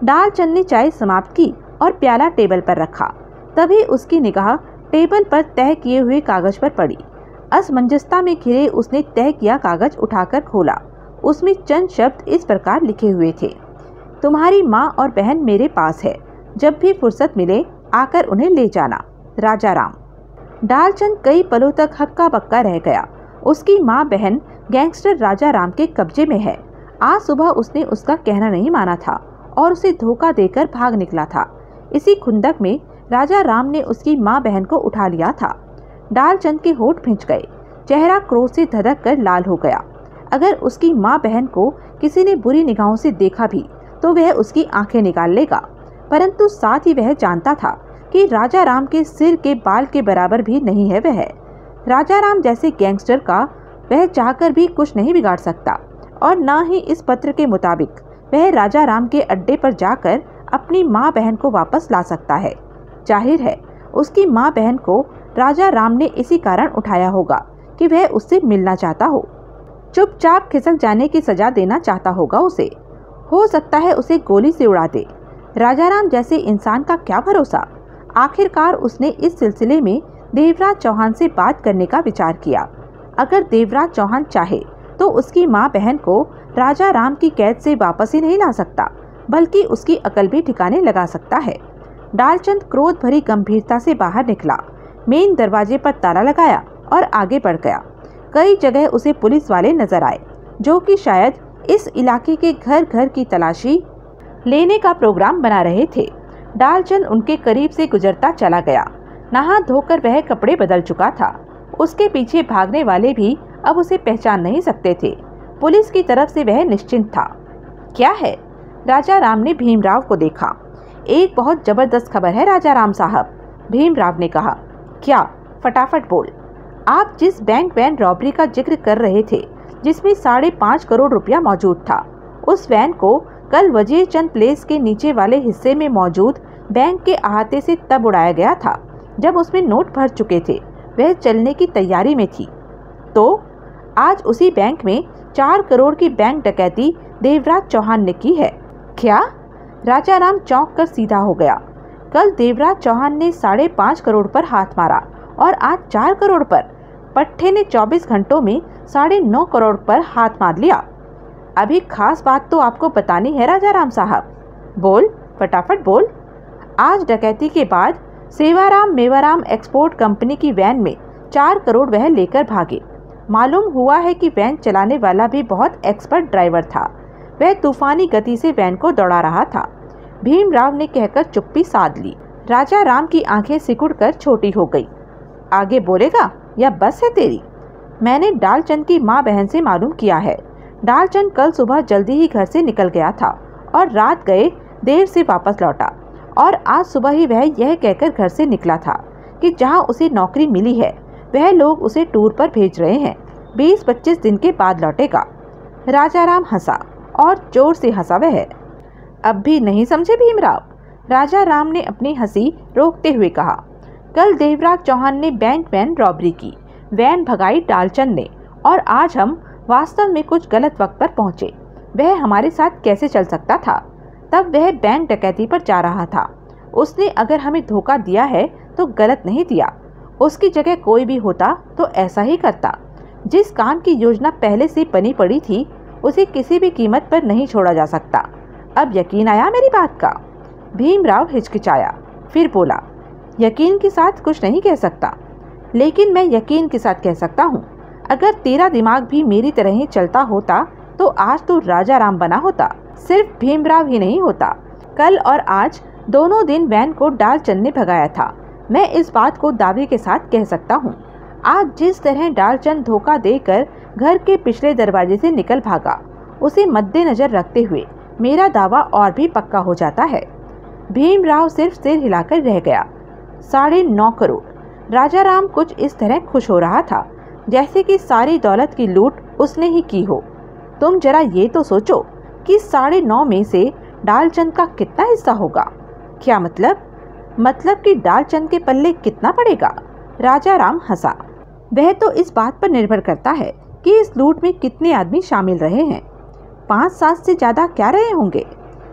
डालचंद ने चाय समाप्त की और प्याला टेबल पर रखा। तभी उसकी निगाह टेबल पर तय किए हुए कागज पर पड़ी। असमंजसता में घिरे उसने तय किया कागज उठाकर खोला। उसमें चंद शब्द इस प्रकार लिखे हुए थे। तुम्हारी माँ और बहन मेरे पास है, जब भी फुर्सत मिले आकर उन्हें ले जाना। राजा राम। डालचंद कई पलों तक हक्का बक्का रह गया। उसकी माँ बहन गैंगस्टर राजा राम के कब्जे में है। आज सुबह उसने उसका कहना नहीं माना था और उसे धोखा देकर भाग निकला था। इसी खुंदक में राजा राम ने उसकी माँ बहन को उठा लिया था। डालचंद के होठ भींच गए, चेहरा क्रोध से धधक कर लाल हो गया। अगर उसकी माँ बहन को किसी ने बुरी निगाहों से देखा भी तो वह उसकी आंखें निकाल लेगा, परंतु साथ ही वह जानता था कि राजा राम के सिर के बाल के बराबर भी नहीं है वह। राजा राम जैसे गैंगस्टर का वह चाहकर भी कुछ नहीं बिगाड़ सकता और न ही इस पत्र के मुताबिक वह राजा राम के अड्डे पर जाकर अपनी माँ बहन को वापस ला सकता है। जाहिर है उसकी माँ बहन को राजा राम ने इसी कारण उठाया होगा कि वह उससे मिलना चाहता हो, चुपचाप खिसक जाने की सजा देना चाहता होगा उसे। हो सकता है उसे गोली से उड़ा दे। राजा राम जैसे इंसान का क्या भरोसा। आखिरकार उसने इस सिलसिले में देवराज चौहान से बात करने का विचार किया। अगर देवराज चौहान चाहे तो उसकी माँ बहन को राजा राम की कैद से वापस ही नहीं ला सकता, बल्कि उसकी अकल भी ठिकाने लगा सकता है। डालचंद क्रोध भरी गंभीरता से बाहर निकला, मेन दरवाजे पर ताला लगाया और आगे बढ़ गया। कई जगह उसे पुलिस वाले नजर आए, जो कि शायद इस इलाके के घर घर की तलाशी लेने का प्रोग्राम बना रहे थे। डालचंद उनके करीब से गुजरता चला गया। नहा धोकर वह कपड़े बदल चुका था। उसके पीछे भागने वाले भी अब उसे पहचान नहीं सकते थे। पुलिस की तरफ से वह निश्चिंत था। क्या है? राजा राम ने भीमराव को देखा। एक बहुत जबरदस्त खबर है राजा राम साहब, भीमराव ने कहा। क्या? फटाफट बोल। आप जिस बैंक वैन रॉबरी का जिक्र कर रहे थे, जिसमें साढ़े पाँच करोड़ रुपया मौजूद था, उस वैन को कल वजीर चंद प्लेस के नीचे वाले हिस्से में मौजूद बैंक के अहाते से तब उड़ाया गया था जब उसमें नोट भर चुके थे। वह चलने की तैयारी में थी। तो आज उसी बैंक में चार करोड़ की बैंक डकैती देवराज चौहान ने की है। क्या? राजा राम चौंक कर सीधा हो गया। कल देवराज चौहान ने साढ़े पाँच करोड़ पर हाथ मारा और आज चार करोड़ पर। पट्टे ने चौबीस घंटों में साढ़े नौ करोड़ पर हाथ मार लिया। अभी खास बात तो आपको बतानी है राजा राम साहब। बोल, फटाफट बोल। आज डकैती के बाद सेवाराम मेवाराम एक्सपोर्ट कंपनी की वैन में चार करोड़ वह लेकर भागे। मालूम हुआ है कि वैन चलाने वाला भी बहुत एक्सपर्ट ड्राइवर था। वह तूफानी गति से वैन को दौड़ा रहा था। भीमराव ने कहकर चुप्पी साध ली। राजा राम की आंखें सिकुड़कर छोटी हो गई। आगे बोलेगा या बस है तेरी? मैंने डालचंद की माँ बहन से मालूम किया है। डालचंद कल सुबह जल्दी ही घर से निकल गया था और रात गए देर से वापस लौटा, और आज सुबह ही वह यह कहकर घर से निकला था कि जहां उसे नौकरी मिली है वह लोग उसे टूर पर भेज रहे हैं। बीस पच्चीस दिन के बाद लौटेगा। राजा राम हंसा और जोर से हंसा वह। अब भी नहीं समझे भीमराव? राजा राम ने अपनी हंसी रोकते हुए कहा। कल देवराज चौहान ने बैंक वैन रॉबरी की, वैन भगाई डालचंद ने, और आज हम वास्तव में कुछ गलत वक्त पर पहुंचे। वह हमारे साथ कैसे चल सकता था? तब वह बैंक डकैती पर जा रहा था। उसने अगर हमें धोखा दिया है तो गलत नहीं दिया। उसकी जगह कोई भी होता तो ऐसा ही करता। जिस काम की योजना पहले से बनी पड़ी थी उसे किसी भी कीमत पर नहीं छोड़ा जा सकता। अब यकीन आया मेरी बात का? भीमराव हिचकिचाया, फिर बोला, यकीन के साथ कुछ नहीं कह सकता, लेकिन मैं यकीन के साथ कह सकता हूँ, अगर तेरा दिमाग भी मेरी तरह ही चलता होता तो आज तो राजा राम बना होता। सिर्फ भीमराव ही नहीं होता, कल और आज दोनों दिन वैन को डालचंद ने भगाया था। मैं इस बात को दावे के साथ कह सकता हूँ। आज जिस तरह डालचंद धोखा देकर घर के पिछले दरवाजे से निकल भागा, उसे मद्देनजर रखते हुए मेरा दावा और भी पक्का हो जाता है। भीमराव सिर्फ सिर हिलाकर रह गया। साढ़े नौ करोड़। राजा राम कुछ इस तरह खुश हो रहा था जैसे कि सारी दौलत की लूट उसने ही की हो। तुम जरा ये तो सोचो कि साढ़े नौ में से डालचंद का कितना हिस्सा होगा। क्या मतलब? मतलब कि डालचंद के पल्ले कितना पड़ेगा? राजा राम हंसा। वह तो इस बात पर निर्भर करता है कि इस लूट में कितने आदमी शामिल रहे हैं। पाँच सात से ज़्यादा क्या रहे होंगे?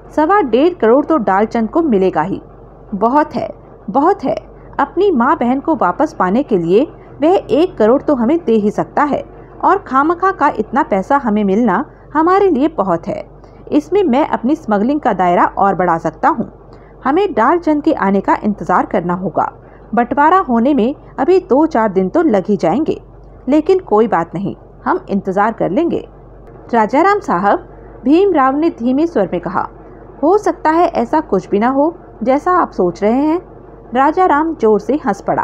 सवा डेढ़ करोड़ तो डालचंद को मिलेगा ही। बहुत है, बहुत है। अपनी माँ बहन को वापस पाने के लिए वह एक करोड़ तो हमें दे ही सकता है, और खामखा का इतना पैसा हमें मिलना हमारे लिए बहुत है। इसमें मैं अपनी स्मगलिंग का दायरा और बढ़ा सकता हूँ। हमें डालचंद के आने का इंतज़ार करना होगा। बंटवारा होने में अभी दो चार दिन तो लग ही जाएंगे, लेकिन कोई बात नहीं, हम इंतज़ार कर लेंगे। राजाराम साहब, भीमराव ने धीमे स्वर में कहा, हो सकता है ऐसा कुछ भी ना हो जैसा आप सोच रहे हैं। राजाराम जोर से हंस पड़ा।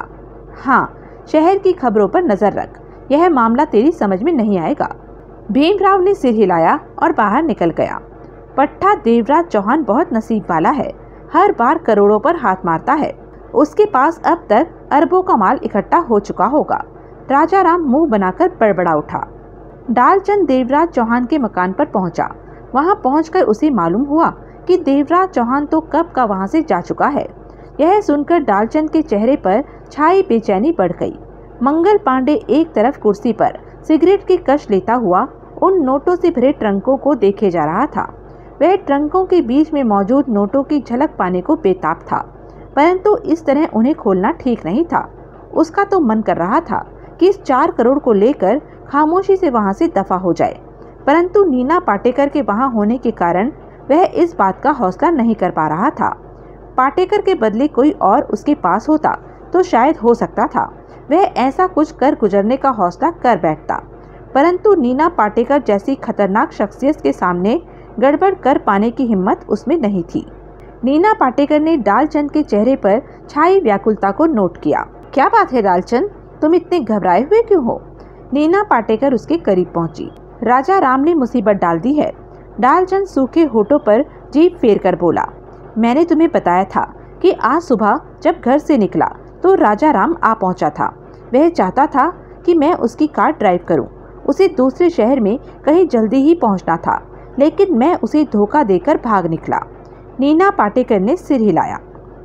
हाँ, शहर की खबरों पर नजर रख, यह मामला तेरी समझ में नहीं आएगा। भीमराव ने सिर हिलाया और बाहर निकल गया। पट्टा देवराज चौहान बहुत नसीब वाला है, हर बार करोड़ों पर हाथ मारता है। उसके पास अब तक अरबों का माल इकट्ठा हो चुका होगा। राजाराम मुंह बनाकर बड़बड़ा उठा। डालचंद देवराज चौहान के मकान पर पहुंचा। वहां पहुंचकर उसे मालूम हुआ कि देवराज चौहान तो कब का वहां से जा चुका है। यह सुनकर डालचंद के चेहरे पर छाई बेचैनी बढ़ गई। मंगल पांडे एक तरफ कुर्सी पर सिगरेट की कश लेता हुआ उन नोटों से भरे ट्रंकों को देखे जा रहा था। वह ट्रंकों के बीच में मौजूद नोटों की झलक पाने को बेताब था, परंतु इस तरह उन्हें खोलना ठीक नहीं था। उसका तो मन कर रहा था कि इस चार करोड़ को लेकर खामोशी से वहां से दफा हो जाए, परंतु नीना पाटेकर के वहां होने के कारण वह इस बात का हौसला नहीं कर पा रहा था। पाटेकर के बदले कोई और उसके पास होता तो शायद हो सकता था वह ऐसा कुछ कर गुजरने का हौसला कर बैठता, परंतु नीना पाटेकर जैसी खतरनाक शख्सियत के सामने गड़बड़ कर पाने की हिम्मत उसमें नहीं थी। नीना पाटेकर ने डालचंद के चेहरे पर छाई व्याकुलता को नोट किया। क्या बात है डालचंद, तुम इतने घबराए हुए क्यों हो? नीना पाटेकर उसके करीब पहुंची। राजाराम ने मुसीबत डाल दी है। डालचंद सूखे होठों पर जीभ फेर कर बोला, मैंने तुम्हें बताया था कि आज सुबह जब घर से निकला तो राजाराम आ पहुंचा था। वह चाहता था कि मैं उसकी कार ड्राइव करूं। उसे दूसरे शहर में कहीं जल्दी ही पहुंचना था, लेकिन मैं उसे धोखा देकर भाग निकला। नीना पाटेकर ने सिर हिलाया।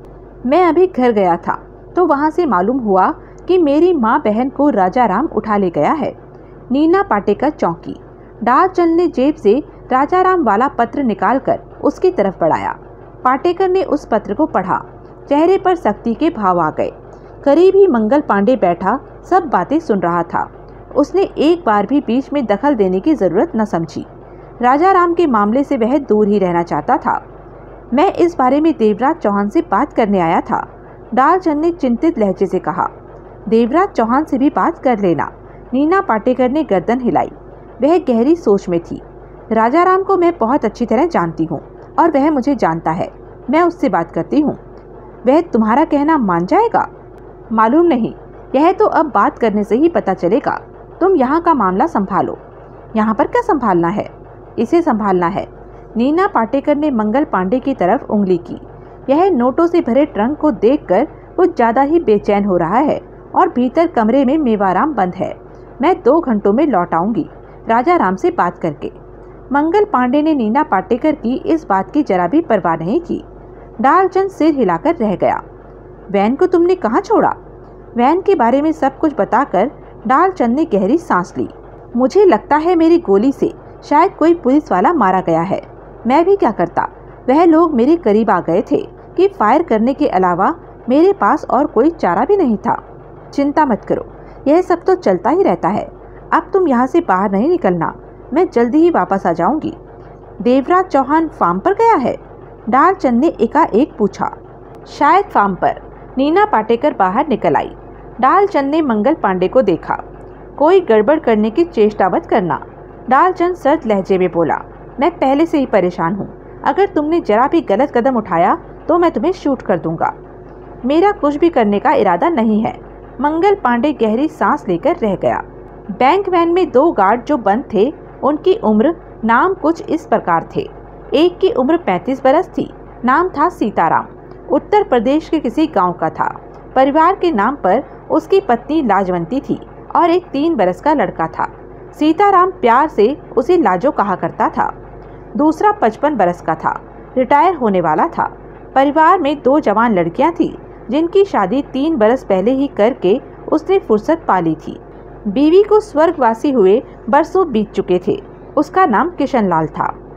मैं अभी घर गया था तो वहां से मालूम हुआ कि मेरी माँ बहन को राजाराम उठा ले गया है। नीना पाटेकर चौंकी। डालचंद ने जेब से राजाराम वाला पत्र निकालकर उसकी तरफ बढ़ाया। पाटेकर ने उस पत्र को पढ़ा। चेहरे पर सख्ती के भाव आ गए। करीब ही मंगल पांडे बैठा सब बातें सुन रहा था। उसने एक बार भी बीच में दखल देने की जरूरत न समझी। राजाराम के मामले से वह दूर ही रहना चाहता था। मैं इस बारे में देवराज चौहान से बात करने आया था, डालचंद ने चिंतित लहजे से कहा। देवराज चौहान से भी बात कर लेना। नीना पाटेकर ने गर्दन हिलाई। वह गहरी सोच में थी। राजाराम को मैं बहुत अच्छी तरह जानती हूँ और वह मुझे जानता है। मैं उससे बात करती हूँ। वह तुम्हारा कहना मान जाएगा? मालूम नहीं, यह तो अब बात करने से ही पता चलेगा। तुम यहाँ का मामला संभालो। यहाँ पर क्या संभालना है? इसे संभालना है। नीना पाटेकर ने मंगल पांडे की तरफ उंगली की। यह नोटों से भरे ट्रंक को देखकर कुछ ज्यादा ही बेचैन हो रहा है और भीतर कमरे में मेवाराम बंद है। मैं दो घंटों में लौट आऊंगी राजाराम से बात करके। मंगल पांडे ने नीना पाटेकर की इस बात की जरा भी परवाह नहीं की। डालचंद सिर हिलाकर रह गया। वैन को तुमने कहाँ छोड़ा? वैन के बारे में सब कुछ बताकर डालचंद ने गहरी सांस ली। मुझे लगता है मेरी गोली से शायद कोई पुलिस वाला मारा गया है। मैं भी क्या करता? वह लोग मेरे करीब आ गए थे कि फायर करने के अलावा मेरे पास और कोई चारा भी नहीं था। चिंता मत करो, यह सब तो चलता ही रहता है। अब तुम यहाँ से बाहर नहीं निकलना। मैं जल्दी ही वापस आ जाऊंगी। देवराज चौहान फार्म पर गया है? डालचंद ने एकाएक पूछा। शायद फार्म पर। नीना पाटेकर बाहर निकल आई। डालचंद ने मंगल पांडे को देखा। कोई गड़बड़ करने की चेष्टा मत करना। डालचंद सर्द लहजे में बोला, मैं पहले से ही परेशान हूँ। अगर तुमने जरा भी गलत कदम उठाया तो मैं तुम्हें शूट कर दूंगा। मेरा कुछ भी करने का इरादा नहीं है। मंगल पांडे गहरी सांस लेकर रह गया। बैंक वैन में दो गार्ड जो बंद थे, उनकी उम्र नाम कुछ इस प्रकार थे। एक की उम्र पैंतीस बरस थी। नाम था सीताराम। उत्तर प्रदेश के किसी गांव का था। परिवार के नाम पर उसकी पत्नी लाजवंती थी और एक तीन बरस का लड़का था। सीताराम प्यार से उसे लाजो कहा करता था। दूसरा पचपन बरस का था, रिटायर होने वाला था। परिवार में दो जवान लड़कियां थीं, जिनकी शादी तीन बरस पहले ही करके उसने फुर्सत पा ली थी। बीवी को स्वर्गवासी हुए बरसों बीत चुके थे। उसका नाम किशन लाल था।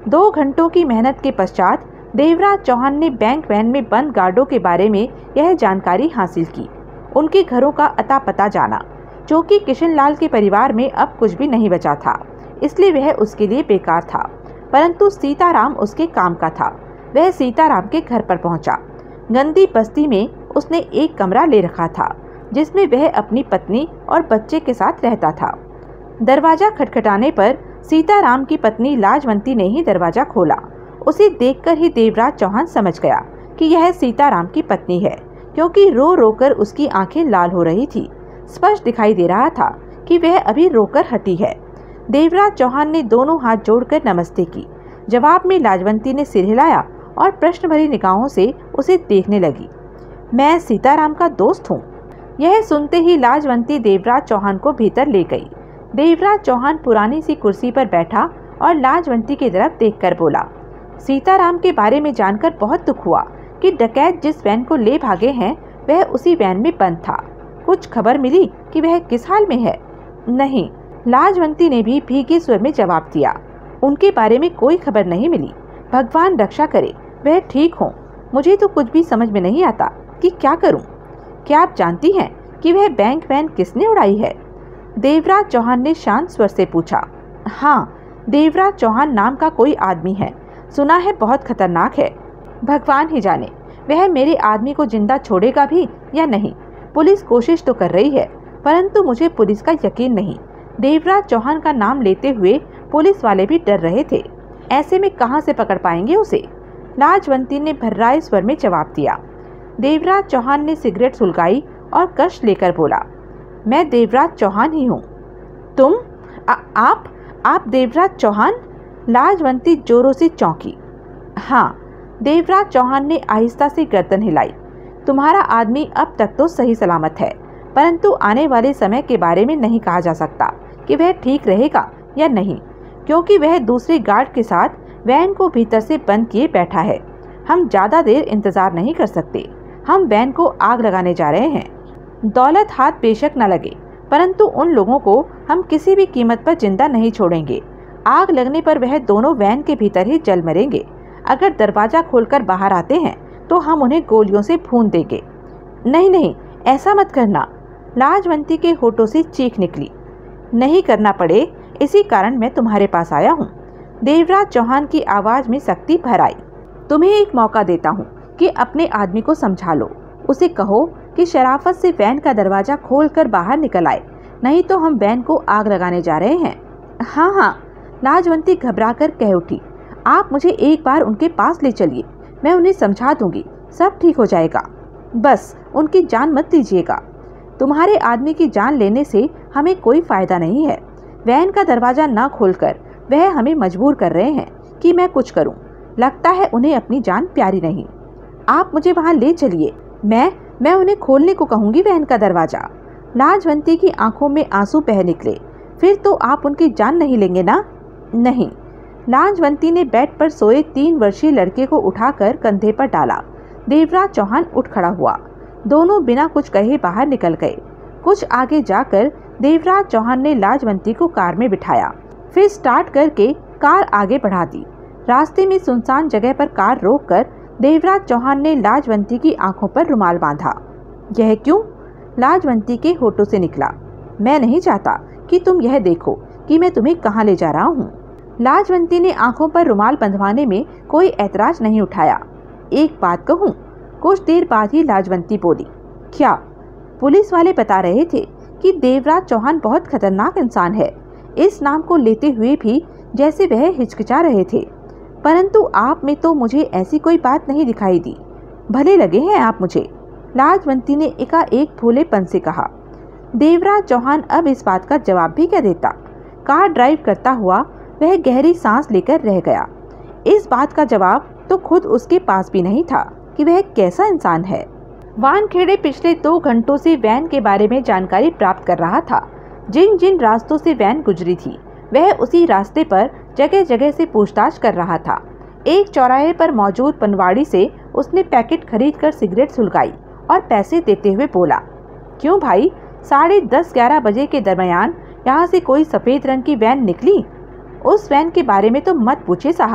दो घंटों की मेहनत के पश्चात देवराज चौहान ने बैंक वैन में बंद गार्डों के बारे में यह जानकारी हासिल की। उनके घरों का अता पता जाना, जो कि किशनलाल के परिवार में अब कुछ भी नहीं बचा था, इसलिए वह उसके लिए बेकार था। परंतु सीताराम उसके काम का था। वह सीताराम के घर पर पहुंचा। गंदी बस्ती में उसने एक कमरा ले रखा था, जिसमें वह अपनी पत्नी और बच्चे के साथ रहता था। दरवाजा खटखटाने पर सीताराम की पत्नी लाजवंती ने ही दरवाजा खोला। उसे देखकर ही देवराज चौहान समझ गया कि यह सीताराम की पत्नी है, क्योंकि रो रोकर उसकी आंखें लाल हो रही थी। स्पष्ट दिखाई दे रहा था कि वह अभी रोकर हटी है। देवराज चौहान ने दोनों हाथ जोड़कर नमस्ते की। जवाब में लाजवंती ने सिर हिलाया और प्रश्न भरी निगाहों से उसे देखने लगी। मैं सीताराम का दोस्त हूँ। यह सुनते ही लाजवंती देवराज चौहान को भीतर ले गई। देवराज चौहान पुरानी सी कुर्सी पर बैठा और लाजवंती की तरफ देखकर बोला, सीताराम के बारे में जानकर बहुत दुख हुआ कि डकैत जिस वैन को ले भागे हैं वह उसी वैन में बंद था। कुछ खबर मिली कि वह किस हाल में है? नहीं, लाजवंती ने भी भीगे स्वर में जवाब दिया। उनके बारे में कोई खबर नहीं मिली। भगवान रक्षा करे वह ठीक हो। मुझे तो कुछ भी समझ में नहीं आता कि क्या करूं। क्या आप जानती हैं कि वह बैंक वैन किसने उड़ाई है? देवराज चौहान ने शांत स्वर से पूछा। हाँ, देवराज चौहान नाम का कोई आदमी है। सुना है बहुत खतरनाक है। भगवान ही जाने वह मेरे आदमी को जिंदा छोड़ेगा भी या नहीं। पुलिस कोशिश तो कर रही है, परंतु मुझे पुलिस का यकीन नहीं। देवराज चौहान का नाम लेते हुए पुलिस वाले भी डर रहे थे। ऐसे में कहां से पकड़ पाएंगे उसे? लाजवंती ने भर्राए स्वर में जवाब दिया। देवराज चौहान ने सिगरेट सुलगाई और कश लेकर बोला, मैं देवराज चौहान ही हूँ। तुम आ, आप आप देवराज चौहान? लाजवंती जोरों से चौंकी। हाँ, देवराज चौहान ने आहिस्ता से गर्दन हिलाई। तुम्हारा आदमी अब तक तो सही सलामत है, परंतु आने वाले समय के बारे में नहीं कहा जा सकता कि वह ठीक रहेगा या नहीं, क्योंकि वह दूसरे गार्ड के साथ वैन को भीतर से बंद किए बैठा है। हम ज़्यादा देर इंतज़ार नहीं कर सकते। हम वैन को आग लगाने जा रहे हैं। दौलत हाथ बेशक न लगे, परंतु उन लोगों को हम किसी भी कीमत पर जिंदा नहीं छोड़ेंगे। आग लगने पर वह दोनों वैन के भीतर ही जल मरेंगे। अगर दरवाज़ा खोलकर बाहर आते हैं तो हम उन्हें गोलियों से भून देंगे। नहीं नहीं, ऐसा मत करना। लाजवंती के होठों से चीख निकली। नहीं करना पड़े, इसी कारण मैं तुम्हारे पास आया हूँ। देवराज चौहान की आवाज़ में सख्ती भर आई। तुम्हें एक मौका देता हूँ कि अपने आदमी को समझा लो। उसे कहो कि शराफत से वैन का दरवाज़ा खोलकर बाहर निकल आए, नहीं तो हम वैन को आग लगाने जा रहे हैं। हाँ हाँ, लाजवंती घबराकर कह उठी। आप मुझे एक बार उनके पास ले चलिए, मैं उन्हें समझा दूंगी, सब ठीक हो जाएगा। बस उनकी जान मत लीजिएगा। तुम्हारे आदमी की जान लेने से हमें कोई फ़ायदा नहीं है। वैन का दरवाज़ा ना खोलकर वह हमें मजबूर कर रहे हैं कि मैं कुछ करूं। लगता है उन्हें अपनी जान प्यारी नहीं। आप मुझे वहां ले चलिए। मैं मैं उन्हें खोलने को कहूँगी वैन का दरवाज़ा। लाजवंती की आंखों में आंसू बह निकले। फिर तो आप उनकी जान नहीं लेंगे ना? नहीं। लाजवंती ने बेड पर सोए तीन वर्षीय लड़के को उठाकर कंधे पर डाला। देवराज चौहान उठ खड़ा हुआ। दोनों बिना कुछ कहे बाहर निकल गए। कुछ आगे जाकर देवराज चौहान ने लाजवंती को कार में बिठाया, फिर स्टार्ट करके कार आगे बढ़ा दी। रास्ते में सुनसान जगह पर कार रोककर देवराज चौहान ने लाजवंती की आंखों पर रुमाल बांधा। यह क्यों? लाजवंती के होठों से निकला। मैं नहीं चाहता कि तुम यह देखो कि मैं तुम्हें कहाँ ले जा रहा हूँ। लाजवंती ने आंखों पर रुमाल बंधवाने में कोई ऐतराज नहीं उठाया। एक बात कहूँ? कुछ देर बाद ही लाजवंती बोली। क्या? पुलिस वाले बता रहे थे कि देवराज चौहान बहुत खतरनाक इंसान है। इस नाम को लेते हुए भी जैसे वह हिचकिचा रहे थे, परंतु आप में तो मुझे ऐसी कोई बात नहीं दिखाई दी। भले लगे हैं आप मुझे, लाजवंती ने एकाएक भोलेपन से कहा। देवराज चौहान अब इस बात का जवाब भी क्या देता। कार ड्राइव करता हुआ वह गहरी सांस लेकर रह गया। इस बात का जवाब तो खुद उसके पास भी नहीं था कि वह कैसा इंसान है। वानखेड़े पिछले दो घंटों से वैन के बारे में जानकारी प्राप्त कर रहा था। जिन जिन रास्तों से वैन गुजरी थी वह उसी रास्ते पर जगह जगह से पूछताछ कर रहा था। एक चौराहे पर मौजूद पनवाड़ी से उसने पैकेट खरीद कर सिगरेट सुलगाई और पैसे देते हुए बोला, क्यों भाई, साढ़े दस ग्यारह बजे के दरमियान यहाँ से कोई सफ़ेद रंग की वैन निकली? उस वैन के बारे में तो मत पूछे साहब,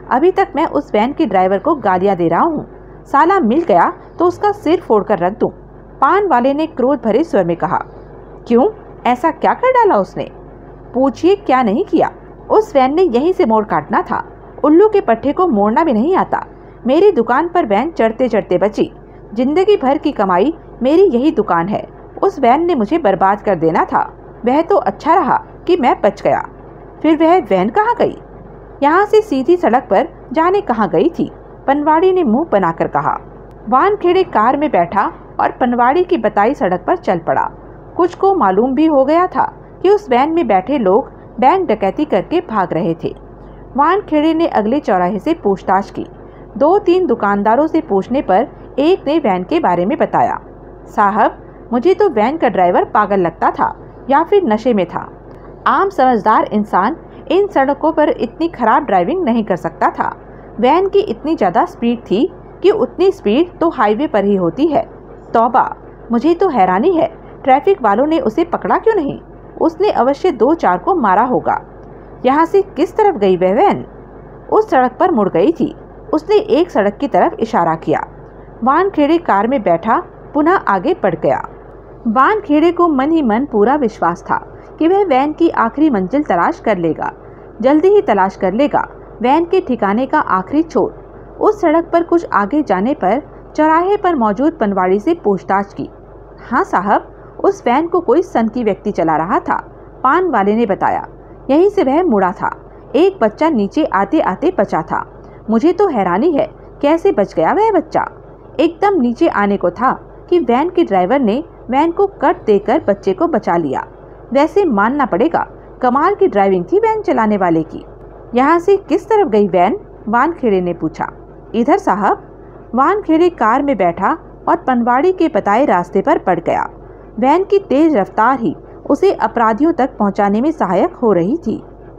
अभी तक मैं उस वैन के ड्राइवर को गालियां दे रहा हूँ। साला मिल गया तो उसका सिर फोड़कर रख दूं। पान वाले ने क्रोध भरे स्वर में कहा। क्यों, ऐसा क्या कर डाला उसने? पूछिए, क्या नहीं किया। उस वैन ने यहीं से मोड़ काटना था। उल्लू के पट्टे को मोड़ना भी नहीं आता। मेरी दुकान पर वैन चढ़ते चढ़ते बची। जिंदगी भर की कमाई मेरी यही दुकान है। उस वैन ने मुझे बर्बाद कर देना था। वह तो अच्छा रहा कि मैं बच गया। फिर वह वैन कहाँ गई? यहाँ से सीधी सड़क पर जाने कहाँ गई थी? पनवाड़ी ने मुंह बनाकर कहा। वानखेड़े कार में बैठा और पनवाड़ी की बताई सड़क पर चल पड़ा। कुछ को मालूम भी हो गया था कि उस वैन में बैठे लोग बैंक डकैती करके भाग रहे थे। वानखेड़े ने अगले चौराहे से पूछताछ की। दो तीन दुकानदारों से पूछने पर एक ने वैन के बारे में बताया। साहब, मुझे तो वैन का ड्राइवर पागल लगता था या फिर नशे में था। आम समझदार इंसान इन सड़कों पर इतनी खराब ड्राइविंग नहीं कर सकता था। वैन की इतनी ज़्यादा स्पीड थी कि उतनी स्पीड तो हाईवे पर ही होती है। तौबा, मुझे तो हैरानी है, ट्रैफिक वालों ने उसे पकड़ा क्यों नहीं? उसने अवश्य दो चार को मारा होगा। यहाँ से किस तरफ गई वह वैन? उस सड़क पर मुड़ गई थी। उसने एक सड़क की तरफ इशारा किया। वानखेड़े कार में बैठा पुनः आगे बढ़ गया। वानखेड़े को मन ही मन पूरा विश्वास था कि वह वैन की आखिरी मंजिल तलाश कर लेगा। जल्दी ही तलाश कर लेगा वैन के ठिकाने का आखिरी छोर। उस सड़क पर कुछ आगे जाने पर चौराहे पर मौजूद पनवाड़ी से पूछताछ की। हाँ साहब, उस वैन को कोई सनकी व्यक्ति चला रहा था, पान वाले ने बताया। यहीं से वह मुड़ा था। एक बच्चा नीचे आते आते बचा था। मुझे तो हैरानी है, कैसे बच गया वह बच्चा? एकदम नीचे आने को था कि वैन के ड्राइवर ने वैन को कट देकर बच्चे को बचा लिया। वैसे मानना पड़ेगा, कमाल की ड्राइविंग थी वैन चलाने वाले की। यहाँ से किस तरफ गई वैन? वानखेड़े ने पूछा। इधर साहब। वानखेड़े कार में बैठा और पनवाड़ी के बताए रास्ते पर पड़ गया। वैन की तेज रफ्तार ही उसे अपराधियों तक पहुंचाने में सहायक हो रही थी।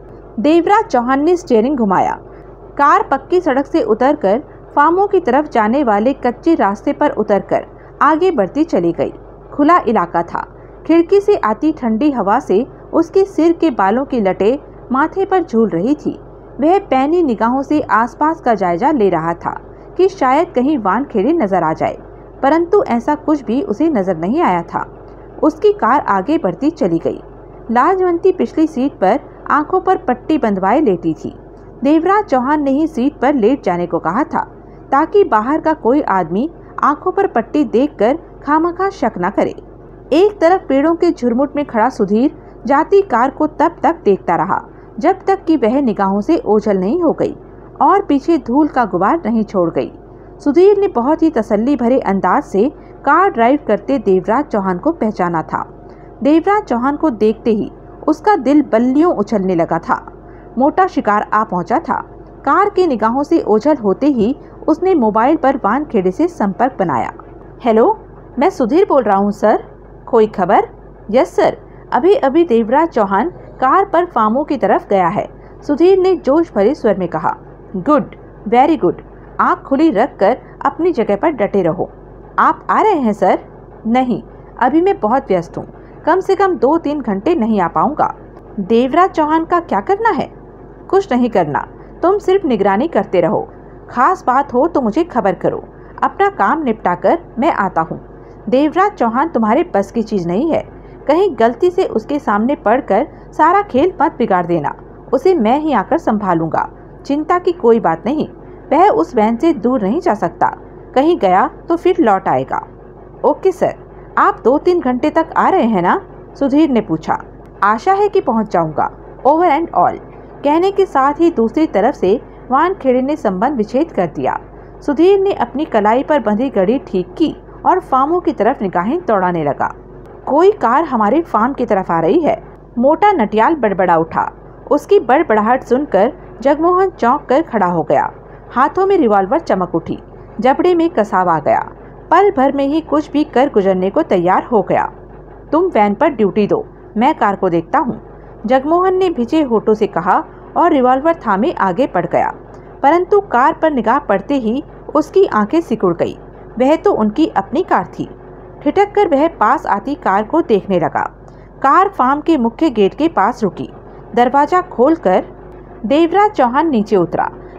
देवराज चौहान ने स्टीयरिंग घुमाया। कार पक्की सड़क से उतरकर फार्मों की तरफ जाने वाले कच्चे रास्ते पर उतरकर आगे बढ़ती चली गई। खुला इलाका था। खिड़की से आती ठंडी हवा से उसके सिर के बालों की लटें माथे पर झूल रही थी। वह पैनी निगाहों से आसपास का जायजा ले रहा था कि शायद कहीं वानखेड़े नजर आ जाए, परंतु ऐसा कुछ भी उसे नजर नहीं आया था। उसकी कार आगे बढ़ती चली गई। लाजवंती पिछली सीट पर आंखों पर पट्टी बंधवाए लेटी थी। देवराज चौहान ने ही सीट पर लेट जाने को कहा था ताकि बाहर का कोई आदमी आंखों पर पट्टी देखकर खामखा शक न करे। एक तरफ पेड़ों के झुरमुट में खड़ा सुधीर जाती कार को तब तक देखता रहा जब तक कि वह निगाहों से ओझल नहीं हो गई और पीछे धूल का गुबार नहीं छोड़ गई। सुधीर ने बहुत ही तसल्ली भरे अंदाज से कार ड्राइव करते देवराज चौहान को पहचाना था। देवराज चौहान को देखते ही उसका दिल बल्लियों उछलने लगा था। मोटा शिकार आ पहुंचा था। कार की निगाहों से ओझल होते ही उसने मोबाइल पर वानखेड़े से संपर्क बनाया। हेलो, मैं सुधीर बोल रहा हूं सर। कोई खबर? यस सर, अभी अभी देवराज चौहान कार पर फार्मों की तरफ गया है, सुधीर ने जोश भरे स्वर में कहा। Good, very good. आँख खुली रखकर अपनी जगह पर डटे रहो। आप आ रहे हैं सर? नहीं, अभी मैं बहुत व्यस्त हूँ, कम से कम दो तीन घंटे नहीं आ पाऊंगा। देवराज चौहान का क्या करना है? कुछ नहीं करना, तुम सिर्फ निगरानी करते रहो। खास बात हो तो मुझे खबर करो। अपना काम निपटा कर मैं आता हूँ। देवराज चौहान तुम्हारे बस की चीज़ नहीं है। कहीं गलती से उसके सामने पड़कर सारा खेल मत बिगाड़ देना। उसे मैं ही आकर संभालूंगा, चिंता की कोई बात नहीं। वह उस वैन से दूर नहीं जा सकता, कहीं गया तो फिर लौट आएगा। Okay sir. आप दो तीन घंटे तक आ रहे हैं ना? सुधीर ने पूछा। आशा है कि पहुंच जाऊंगा। Over and all. कहने के साथ ही दूसरी तरफ से वानखेड़े ने संबंध विच्छेद कर दिया। सुधीर ने अपनी कलाई पर बंधी घड़ी ठीक की और फार्मों की तरफ निगाहें दौड़ाने लगा। कोई कार हमारे फार्म की तरफ आ रही है। मोटा नटियाल बड़बड़ा उठा। उसकी बड़बड़ाहट सुनकर जगमोहन चौंक कर खड़ा हो गया। हाथों में रिवॉल्वर चमक उठी। जबड़े में कसाव आ गया। पल भर में ही कुछ भी कर गुजरने को तैयार हो गया। तुम वैन पर ड्यूटी दो, मैं कार को देखता हूँ, जगमोहन ने भिजे होठों से कहा और रिवॉल्वर थामे आगे बढ़ गया। परंतु कार पर निगाह पड़ते ही उसकी आंखें सिकुड़ गई। वह तो उनकी अपनी कार थी। ठिठक कर वह पास आती कार को देखने लगा। कार फार्म के मुख्य गेट के पास रुकी। दरवाजा खोलकर देवराज चौहान नीचे उतरा।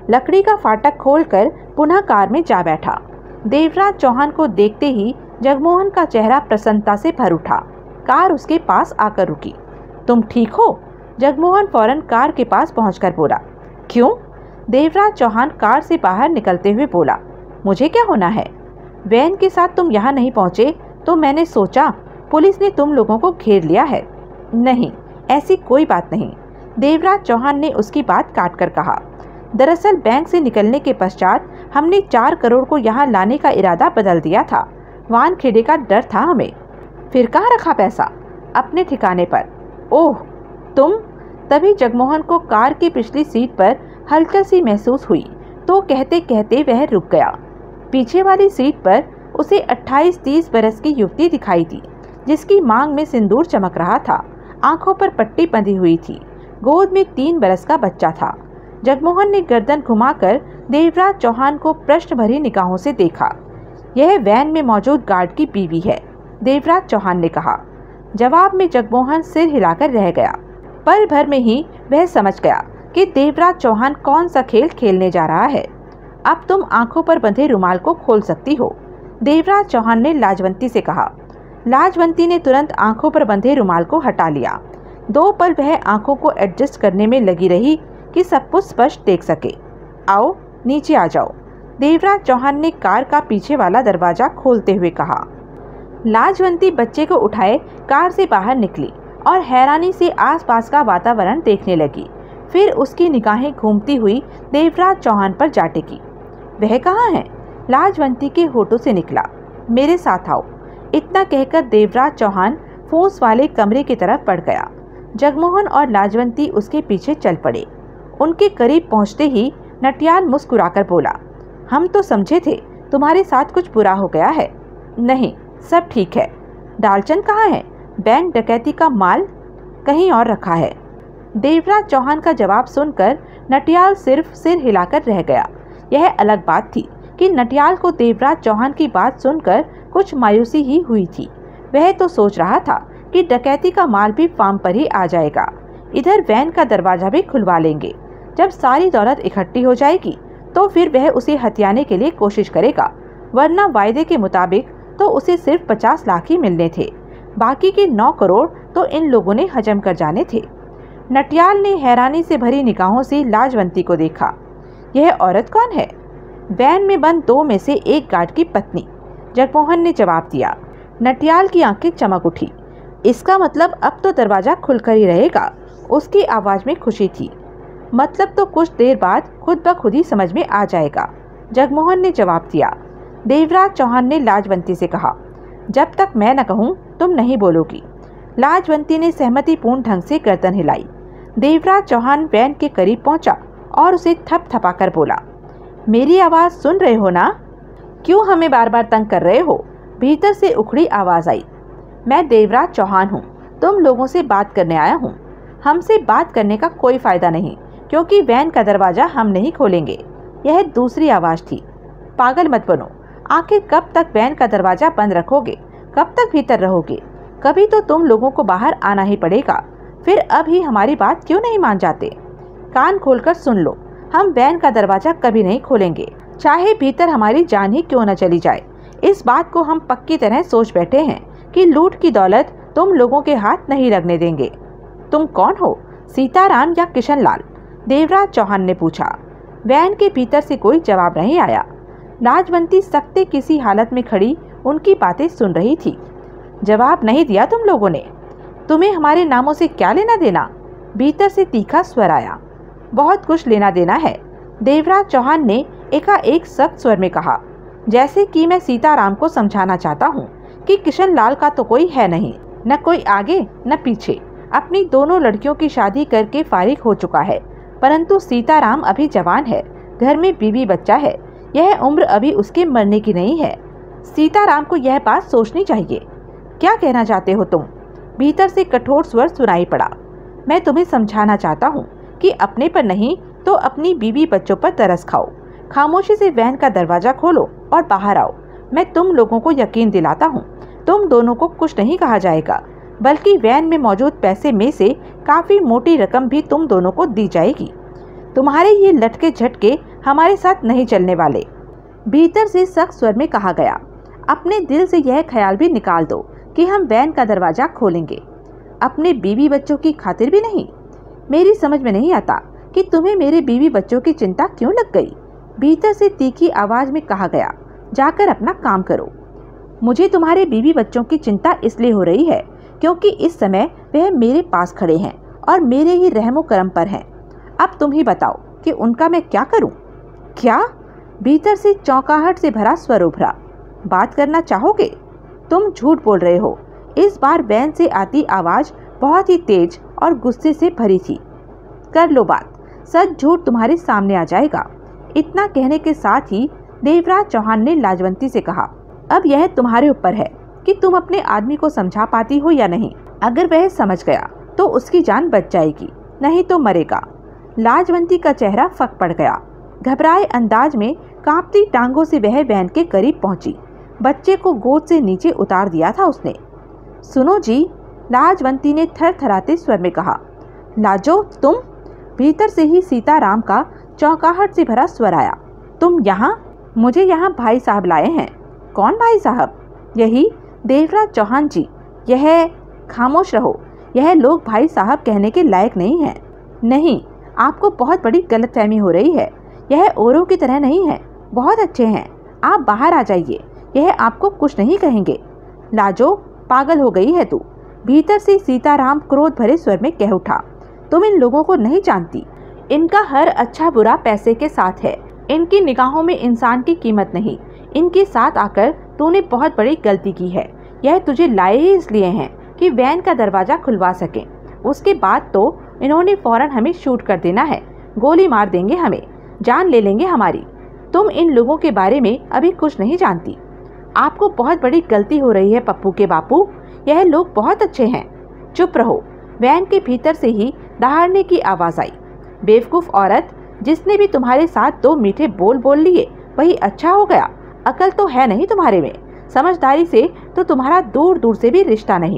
लकड़ी का फाटक खोलकर पुनः कार में जा बैठा। देवराज चौहान को देखते ही जगमोहन का चेहरा प्रसन्नता से भर उठा। कार उसके पास आकर रुकी। तुम ठीक हो? जगमोहन फौरन कार के पास पहुंचकर बोला। क्यों? देवराज चौहान कार से बाहर निकलते हुए बोला। मुझे क्या होना है? वैन के साथ तुम यहाँ नहीं पहुँचे तो मैंने सोचा पुलिस ने तुम लोगों को घेर लिया है। नहीं, ऐसी कोई बात नहीं, देवराज चौहान ने उसकी बात काट कर कहा। दरअसल बैंक से निकलने के पश्चात हमने चार करोड़ को यहाँ लाने का इरादा बदल दिया था। वानखेड़े का डर था हमें। फिर कहाँ रखा पैसा? अपने ठिकाने पर। ओह, तुम? तभी जगमोहन को कार की पिछली सीट पर हलचल सी महसूस हुई तो कहते कहते वह रुक गया। पीछे वाली सीट पर उसे अट्ठाईस तीस बरस की युवती दिखाई दी, जिसकी मांग में सिंदूर चमक रहा था। आंखों पर पट्टी बंधी हुई थी। गोद में तीन बरस का बच्चा था। जगमोहन ने गर्दन घुमाकर देवराज चौहान को प्रश्न भरी निगाहों से देखा। यह वैन में मौजूद गार्ड की बीवी है, देवराज चौहान ने कहा। जवाब में जगमोहन सिर हिलाकर रह गया। पल भर में ही वह समझ गया कि देवराज चौहान कौन सा खेल खेलने जा रहा है। अब तुम आंखों पर बंधे रुमाल को खोल सकती हो, देवराज चौहान ने लाजवंती से कहा। लाजवंती ने तुरंत आंखों पर बंधे रुमाल को हटा लिया। दो पल वह आंखों को एडजस्ट करने में लगी रही कि सब कुछ स्पष्ट देख सके। आओ नीचे आ जाओ, देवराज चौहान ने कार का पीछे वाला दरवाजा खोलते हुए कहा। लाजवंती बच्चे को उठाए कार से बाहर निकली और हैरानी से आसपास का वातावरण देखने लगी। फिर उसकी निगाहें घूमती हुई देवराज चौहान पर जा टिकी। वह कहाँ है? लाजवंती के होठों से निकला। मेरे साथ आओ। इतना कहकर देवराज चौहान फूस वाले कमरे की तरफ बढ़ गया। जगमोहन और लाजवंती उसके पीछे चल पड़े। उनके करीब पहुंचते ही नटियाल मुस्कुराकर बोला, हम तो समझे थे तुम्हारे साथ कुछ बुरा हो गया है। नहीं, सब ठीक है। डालचंद कहाँ है? बैंक डकैती का माल कहीं और रखा है। देवराज चौहान का जवाब सुनकर नटियाल सिर्फ सिर हिलाकर रह गया। यह अलग बात थी कि नटियाल को देवराज चौहान की बात सुनकर कुछ मायूसी ही हुई थी। वह तो सोच रहा था कि डकैती का माल भी फार्म पर ही आ जाएगा। इधर वैन का दरवाजा भी खुलवा लेंगे। जब सारी दौलत इकट्ठी हो जाएगी तो फिर वह उसे हथियाने के लिए कोशिश करेगा, वरना वायदे के मुताबिक तो उसे सिर्फ पचास लाख ही मिलने थे। बाकी के नौ करोड़ तो इन लोगों ने हजम कर जाने थे। नटियाल ने हैरानी से भरी निगाहों से लाजवंती को देखा। यह औरत कौन है? वैन में बंद दो में से एक गार्ड की पत्नी, जगमोहन ने जवाब दिया। नटियाल की आंखें चमक उठी। इसका मतलब अब तो दरवाजा खुलकर ही रहेगा। उसकी आवाज़ में खुशी थी। मतलब तो कुछ देर बाद खुद ब खुद ही समझ में आ जाएगा, जगमोहन ने जवाब दिया। देवराज चौहान ने लाजवंती से कहा, जब तक मैं न कहूँ तुम नहीं बोलोगी। लाजवंती ने सहमतिपूर्ण ढंग से गर्दन हिलाई। देवराज चौहान वैन के करीब पहुंचा और उसे थप थपाकर बोला, मेरी आवाज़ सुन रहे हो ना? क्यों हमें बार बार तंग कर रहे हो? भीतर से उखड़ी आवाज़ आई। मैं देवराज चौहान हूँ, तुम लोगों से बात करने आया हूँ। हमसे बात करने का कोई फ़ायदा नहीं, क्योंकि वैन का दरवाज़ा हम नहीं खोलेंगे। यह दूसरी आवाज़ थी। पागल मत बनो। आखिर कब तक वैन का दरवाज़ा बंद रखोगे? कब तक भीतर रहोगे? कभी तो तुम लोगों को बाहर आना ही पड़ेगा। फिर अब ही हमारी बात क्यों नहीं मान जाते? कान खोलकर सुन लो, हम वैन का दरवाज़ा कभी नहीं खोलेंगे, चाहे भीतर हमारी जान ही क्यों न चली जाए। इस बात को हम पक्की तरह सोच बैठे हैं कि लूट की दौलत तुम लोगों के हाथ नहीं लगने देंगे। तुम कौन हो, सीताराम या किशन लाल? देवराज चौहान ने पूछा। वैन के भीतर से कोई जवाब नहीं आया। लाजवंती सख्ते किसी हालत में खड़ी उनकी बातें सुन रही थी। जवाब नहीं दिया तुम लोगों ने? तुम्हें हमारे नामों से क्या लेना देना? भीतर से तीखा स्वर आया। बहुत कुछ लेना देना है, देवराज चौहान ने एकाएक सख्त स्वर में कहा, जैसे कि मैं सीताराम को समझाना चाहता हूँ कि किशन लाल का तो कोई है नहीं, न कोई आगे न पीछे। अपनी दोनों लड़कियों की शादी करके फारिग हो चुका है, परंतु सीताराम अभी जवान है, घर में बीवी बच्चा है। यह उम्र अभी उसके मरने की नहीं है। सीताराम को यह बात सोचनी चाहिए। क्या कहना चाहते हो तुम? भीतर से कठोर स्वर सुनाई पड़ा। मैं तुम्हें समझाना चाहता हूँ कि अपने पर नहीं तो अपनी बीवी बच्चों पर तरस खाओ। खामोशी से वैन का दरवाज़ा खोलो और बाहर आओ। मैं तुम लोगों को यकीन दिलाता हूँ, तुम दोनों को कुछ नहीं कहा जाएगा, बल्कि वैन में मौजूद पैसे में से काफ़ी मोटी रकम भी तुम दोनों को दी जाएगी। तुम्हारे ये लटके झटके हमारे साथ नहीं चलने वाले, भीतर से सख्त स्वर में कहा गया। अपने दिल से यह ख्याल भी निकाल दो कि हम वैन का दरवाजा खोलेंगे, अपने बीवी बच्चों की खातिर भी नहीं। मेरी समझ में नहीं आता कि तुम्हें मेरे बीवी बच्चों की चिंता क्यों लग गई, भीतर से तीखी आवाज में कहा गया। जाकर अपना काम करो। मुझे तुम्हारे बीवी बच्चों की चिंता इसलिए हो रही है क्योंकि इस समय वह मेरे पास खड़े हैं और मेरे ही रहमो करम पर हैं। अब तुम ही बताओ कि उनका मैं क्या करूं? क्या? भीतर से चौंकाहट से भरा स्वर उभरा। बात करना चाहोगे? तुम झूठ बोल रहे हो। इस बार वैन से आती आवाज बहुत ही तेज और गुस्से से भरी थी। कर लो बात, सच झूठ तुम्हारे सामने आ जाएगा। इतना कहने के साथ ही देवराज चौहान ने लाजवंती से कहा, अब यह तुम्हारे ऊपर है कि तुम अपने आदमी को समझा पाती हो या नहीं। अगर वह समझ गया तो उसकी जान बच जाएगी, नहीं तो मरेगा। लाजवंती का चेहरा फक पड़ गया। घबराए अंदाज में कांपती टांगों से वह वैन के करीब पहुंची। बच्चे को गोद से नीचे उतार दिया था उसने। सुनो जी, लाजवंती ने थरथराते स्वर में कहा। लाजो, तुम? भीतर से ही सीताराम का चौंकाहट से भरा स्वर आया। तुम यहाँ? मुझे यहाँ भाई साहब लाए हैं। कौन भाई साहब? यही देवराज चौहान जी। यह खामोश रहो, यह लोग भाई साहब कहने के लायक नहीं हैं। नहीं, आपको बहुत बड़ी गलतफहमी हो रही है। यह औरों की तरह नहीं है, बहुत अच्छे हैं। आप बाहर आ जाइए, यह आपको कुछ नहीं कहेंगे। लाजो, पागल हो गई है तू, भीतर से सीताराम क्रोध भरे स्वर में कह उठा। तुम इन लोगों को नहीं जानती। इनका हर अच्छा बुरा पैसे के साथ है। इनकी निगाहों में इंसान की कीमत नहीं। इनके साथ आकर तूने बहुत बड़ी गलती की है। यह तुझे लाए ही इसलिए हैं कि वैन का दरवाजा खुलवा सकें। उसके बाद तो इन्होंने फौरन हमें शूट कर देना है। गोली मार देंगे हमें, जान ले लेंगे हमारी। तुम इन लोगों के बारे में अभी कुछ नहीं जानती। आपको बहुत बड़ी गलती हो रही है पप्पू के बापू। यह लोग बहुत अच्छे हैं। चुप रहो। वैन के भीतर से ही दहाड़ने की आवाज़ आई। बेवकूफ़ औरत, जिसने भी तुम्हारे साथ दो मीठे बोल बोल लिए वही अच्छा हो गया। अकल तो है नहीं तुम्हारे में। समझदारी से तो तुम्हारा दूर दूर से भी रिश्ता नहीं।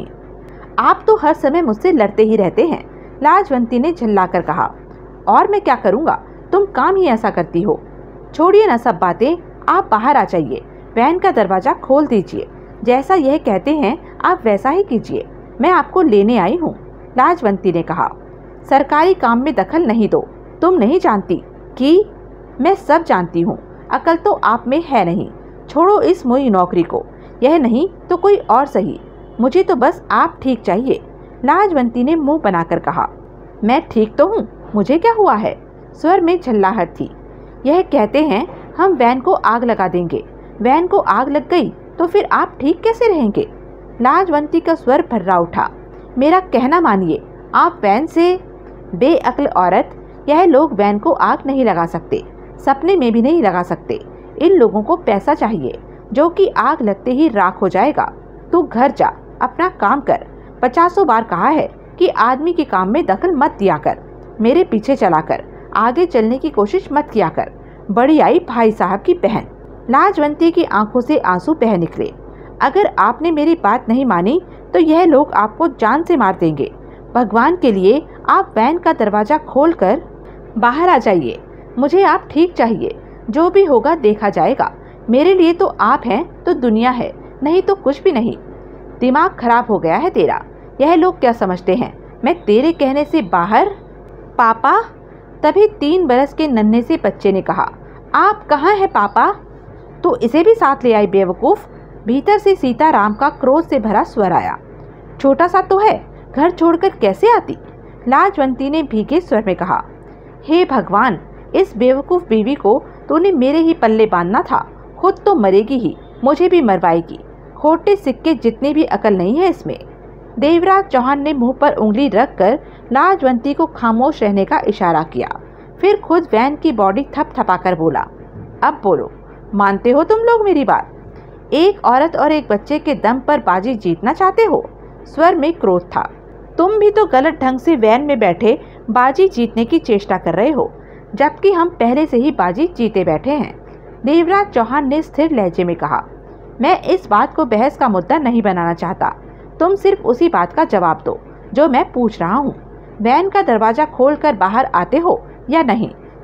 आप तो हर समय मुझसे लड़ते ही रहते हैं, लाजवंती ने झल्लाकर कहा। और मैं क्या करूँगा, तुम काम ही ऐसा करती हो। छोड़िए ना सब बातें, आप बाहर आ जाइए। वैन का दरवाज़ा खोल दीजिए। जैसा यह कहते हैं आप वैसा ही कीजिए। मैं आपको लेने आई हूँ, लाजवंती ने कहा। सरकारी काम में दखल नहीं दो। तुम नहीं जानती कि मैं सब जानती हूँ। अकल तो आप में है नहीं। छोड़ो इस मुई नौकरी को। यह नहीं तो कोई और सही। मुझे तो बस आप ठीक चाहिए, लाजवंती ने मुंह बनाकर कहा। मैं ठीक तो हूँ, मुझे क्या हुआ है? स्वर में झल्लाहट थी। यह कहते हैं हम वैन को आग लगा देंगे। वैन को आग लग गई तो फिर आप ठीक कैसे रहेंगे? लाजवंती का स्वर भर्रा उठा। मेरा कहना मानिए, आप वैन से। बेअक्ल औरत, यह लोग वैन को आग नहीं लगा सकते, सपने में भी नहीं लगा सकते। इन लोगों को पैसा चाहिए जो कि आग लगते ही राख हो जाएगा। तू घर जा, अपना काम कर। पचासों बार कहा है कि आदमी के काम में दखल मत दिया कर। मेरे पीछे चला कर आगे चलने की कोशिश मत किया कर। बड़ी आई भाई साहब की बहन। लाजवंती की आंखों से आंसू बह निकले। अगर आपने मेरी बात नहीं मानी तो यह लोग आपको जान से मार देंगे। भगवान के लिए आप वैन का दरवाज़ा खोलकर बाहर आ जाइए। मुझे आप ठीक चाहिए। जो भी होगा देखा जाएगा। मेरे लिए तो आप हैं तो दुनिया है, नहीं तो कुछ भी नहीं। दिमाग खराब हो गया है तेरा। यह लोग क्या समझते हैं मैं तेरे कहने से बाहर? पापा, तभी तीन बरस के नन्हे से बच्चे ने कहा। आप कहाँ हैं पापा? तो इसे भी साथ ले आई बेवकूफ़। भीतर से सीताराम का क्रोध से भरा स्वर आया। छोटा सा तो है, घर छोड़कर कैसे आती? लाजवंती ने भीगे स्वर में कहा। हे भगवान, इस बेवकूफ़ बीवी को तूने मेरे ही पल्ले बांधना था। खुद तो मरेगी ही, मुझे भी मरवाएगी। खोटे सिक्के जितनी भी अकल नहीं है इसमें। देवराज चौहान ने मुंह पर उंगली रखकर लाजवंती को खामोश रहने का इशारा किया। फिर खुद वैन की बॉडी थपथपाकर बोला, अब बोलो, मानते हो तुम लोग मेरी बात? एक औरत और एक बच्चे के दम पर बाजी जीतना चाहते हो? स्वर में क्रोध था। तुम भी तो गलत ढंग से वैन में बैठे बाजी जीतने की चेष्टा कर रहे हो, जबकि हम पहले से ही बाजी जीते बैठे हैं। देवराज चौहान ने स्थिर लहजे में कहा। मैं इस बात को बहस का मुद्दा नहीं बनाना चाहता। तुम सिर्फ उसी बात का जवाब दो जो मैं पूछ रहा हूँ। वैन का दरवाज़ा खोलकर बाहर आते हो या नहीं?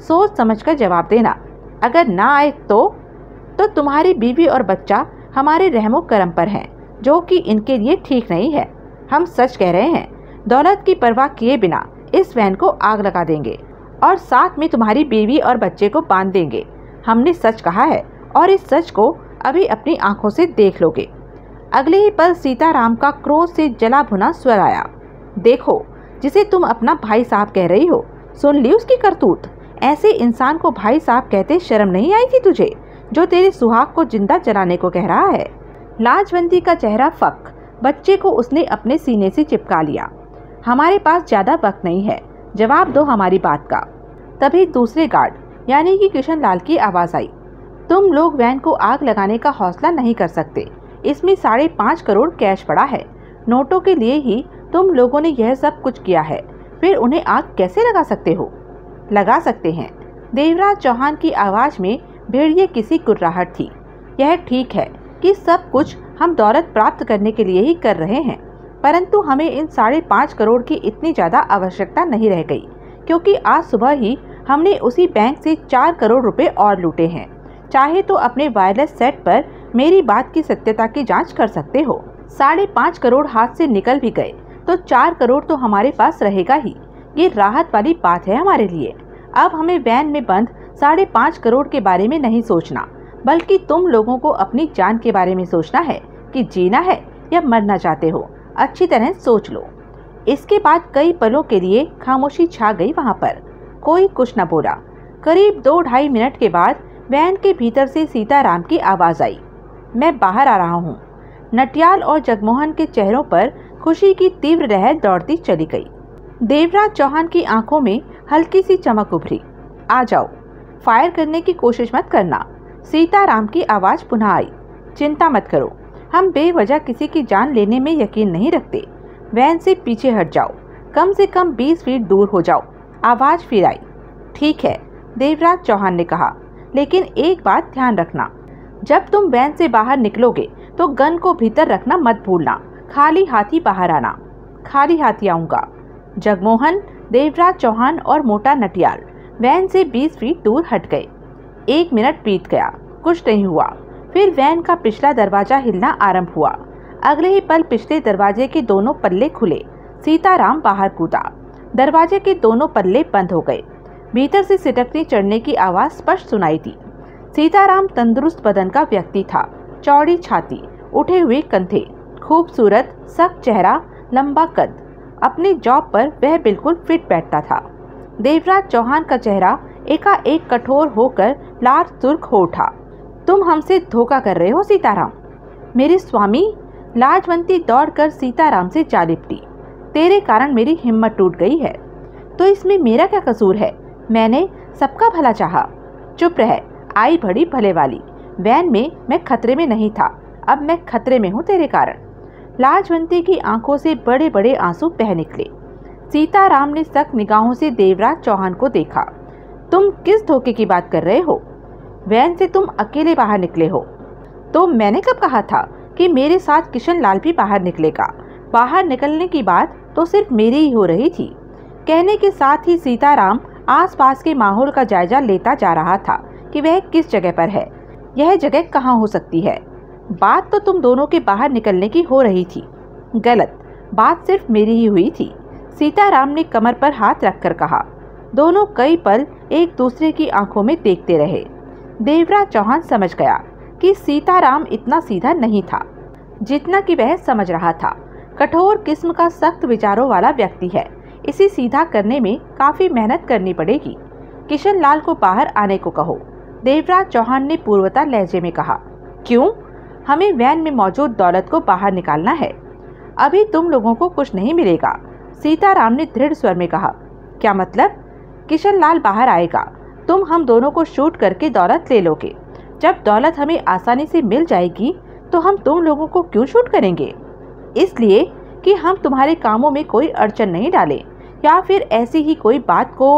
सोच समझकर जवाब देना। अगर ना आए तो तो तुम्हारी बीवी और बच्चा हमारे रहमो करम पर हैं, जो कि इनके लिए ठीक नहीं है। हम सच कह रहे हैं, दौलत की परवाह किए बिना इस वैन को आग लगा देंगे और साथ में तुम्हारी बीवी और बच्चे को बांध देंगे। हमने सच कहा है और इस सच को अभी अपनी आंखों से देख लोगे। अगले ही पल सीताराम का क्रोध से जला भुना स्वर आया। देखो, जिसे तुम अपना भाई साहब कह रही हो, सुन ली उसकी करतूत। ऐसे इंसान को भाई साहब कहते शर्म नहीं आई थी तुझे, जो तेरे सुहाग को जिंदा जलाने को कह रहा है। लाजवंती का चेहरा फक, बच्चे को उसने अपने सीने से चिपका लिया। हमारे पास ज्यादा वक्त नहीं है, जवाब दो हमारी बात का। तभी दूसरे गार्ड यानी कि किशन लाल की आवाज आई। तुम लोग वैन को आग लगाने का हौसला नहीं कर सकते। इसमें साढ़े पाँच करोड़ कैश पड़ा है। नोटों के लिए ही तुम लोगों ने यह सब कुछ किया है, फिर उन्हें आग कैसे लगा सकते हो? लगा सकते हैं। देवराज चौहान की आवाज में भेड़िए किसी कुर्राहट थी। यह ठीक है कि सब कुछ हम दौलत प्राप्त करने के लिए ही कर रहे हैं, परंतु हमें इन साढ़े पाँच करोड़ की इतनी ज़्यादा आवश्यकता नहीं रह गई, क्योंकि आज सुबह ही हमने उसी बैंक से चार करोड़ रुपए और लूटे हैं। चाहे तो अपने वायरलेस सेट पर मेरी बात की सत्यता की जांच कर सकते हो। साढ़े पाँच करोड़ हाथ से निकल भी गए तो चार करोड़ तो हमारे पास रहेगा ही। ये राहत वाली बात है हमारे लिए। अब हमें वैन में बंद साढ़े पाँच करोड़ के बारे में नहीं सोचना, बल्कि तुम लोगों को अपनी जान के बारे में सोचना है कि जीना है या मरना चाहते हो। अच्छी तरह सोच लो। इसके बाद कई पलों के लिए खामोशी छा गई वहाँ पर। कोई कुछ न बोला। करीब दो ढाई मिनट के बाद वैन के भीतर से सीताराम की आवाज आई। मैं बाहर आ रहा हूँ। नटियाल और जगमोहन के चेहरों पर खुशी की तीव्र लहर दौड़ती चली गई। देवराज चौहान की आंखों में हल्की सी चमक उभरी। आ जाओ, फायर करने की कोशिश मत करना। सीताराम की आवाज पुनः आई। चिंता मत करो, हम बेवजह किसी की जान लेने में यकीन नहीं रखते। वैन से पीछे हट जाओ, कम से कम बीस फीट दूर हो जाओ। आवाज फिर आई। ठीक है, देवराज चौहान ने कहा, लेकिन एक बात ध्यान रखना, जब तुम वैन से बाहर निकलोगे तो गन को भीतर रखना मत भूलना। खाली हाथी बाहर आना। खाली हाथी आऊंगा। जगमोहन, देवराज चौहान और मोटा नटियाल वैन से बीस फीट दूर हट गए। एक मिनट बीत गया, कुछ नहीं हुआ। फिर वैन का पिछला दरवाजा हिलना आरंभ हुआ। अगले ही पल पिछले दरवाजे के दोनों पल्ले खुले। सीताराम बाहर कूदा। दरवाजे के दोनों पल्ले बंद हो गए। भीतर से सिटकने चढ़ने की आवाज स्पष्ट सुनाई दी। सीताराम तंदुरुस्त बदन का व्यक्ति था। चौड़ी छाती, उठे हुए कंधे, खूबसूरत सख्त चेहरा, लंबा कद। अपने जॉब पर वह बिल्कुल फिट बैठता था। देवराज चौहान का चेहरा एकाएक कठोर होकर लाल सुर्ख हो उठा। तुम हमसे धोखा कर रहे हो सीताराम। मेरे स्वामी। लाजवंती दौड़कर सीताराम से जा लिपटी। तेरे कारण मेरी हिम्मत टूट गई है। तो इसमें मेरा क्या कसूर है? मैंने सबका भला चाहा। चुप रह, आई बड़ी भले वाली। वैन में मैं खतरे में नहीं था, अब मैं खतरे में हूँ तेरे कारण। लाजवंती की आंखों से बड़े बड़े आंसू बह निकले। सीताराम ने सख्त निगाहों से देवराज चौहान को देखा। तुम किस धोखे की बात कर रहे हो? वैन से तुम अकेले बाहर निकले हो। तो मैंने कब कहा था कि मेरे साथ किशन लाल भी बाहर निकलेगा? बाहर निकलने की बात तो सिर्फ मेरी ही हो रही थी। कहने के साथ ही सीताराम आसपास के माहौल का जायजा लेता जा रहा था कि वह किस जगह पर है, यह जगह कहाँ हो सकती है। बात तो तुम दोनों के बाहर निकलने की हो रही थी। गलत, बात सिर्फ मेरी ही हुई थी। सीताराम ने कमर पर हाथ रखकर कहा। दोनों कई पल एक दूसरे की आंखों में देखते रहे। देवराज चौहान समझ गया कि सीताराम इतना सीधा नहीं था जितना कि वह समझ रहा था। कठोर किस्म का सख्त विचारों वाला व्यक्ति है। इसे सीधा करने में काफी मेहनत करनी पड़ेगी। किशन लाल को बाहर आने को कहो, देवराज चौहान ने पूर्वता लहजे में कहा। क्यों? हमें वैन में मौजूद दौलत को बाहर निकालना है। अभी तुम लोगों को कुछ नहीं मिलेगा, सीताराम ने दृढ़ स्वर में कहा। क्या मतलब? किशन लाल बाहर आएगा, तुम हम दोनों को शूट करके दौलत ले लोगे। जब दौलत हमें आसानी से मिल जाएगी तो हम तुम लोगों को क्यों शूट करेंगे? इसलिए कि हम तुम्हारे कामों में कोई अड़चन नहीं डालें, या फिर ऐसी ही कोई बात को।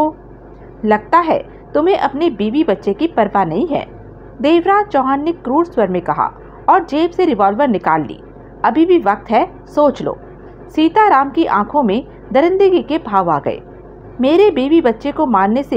लगता है तुम्हें अपने बीवी बच्चे की परवाह नहीं है, देवराज चौहान ने क्रूर स्वर में कहा और जेब से रिवॉल्वर निकाल ली। अभी भी वक्त है, सोच लो। सीताराम की आंखों में दरिंदगी के भाव आ गए। मेरे बीवी बच्चे को मारने से भी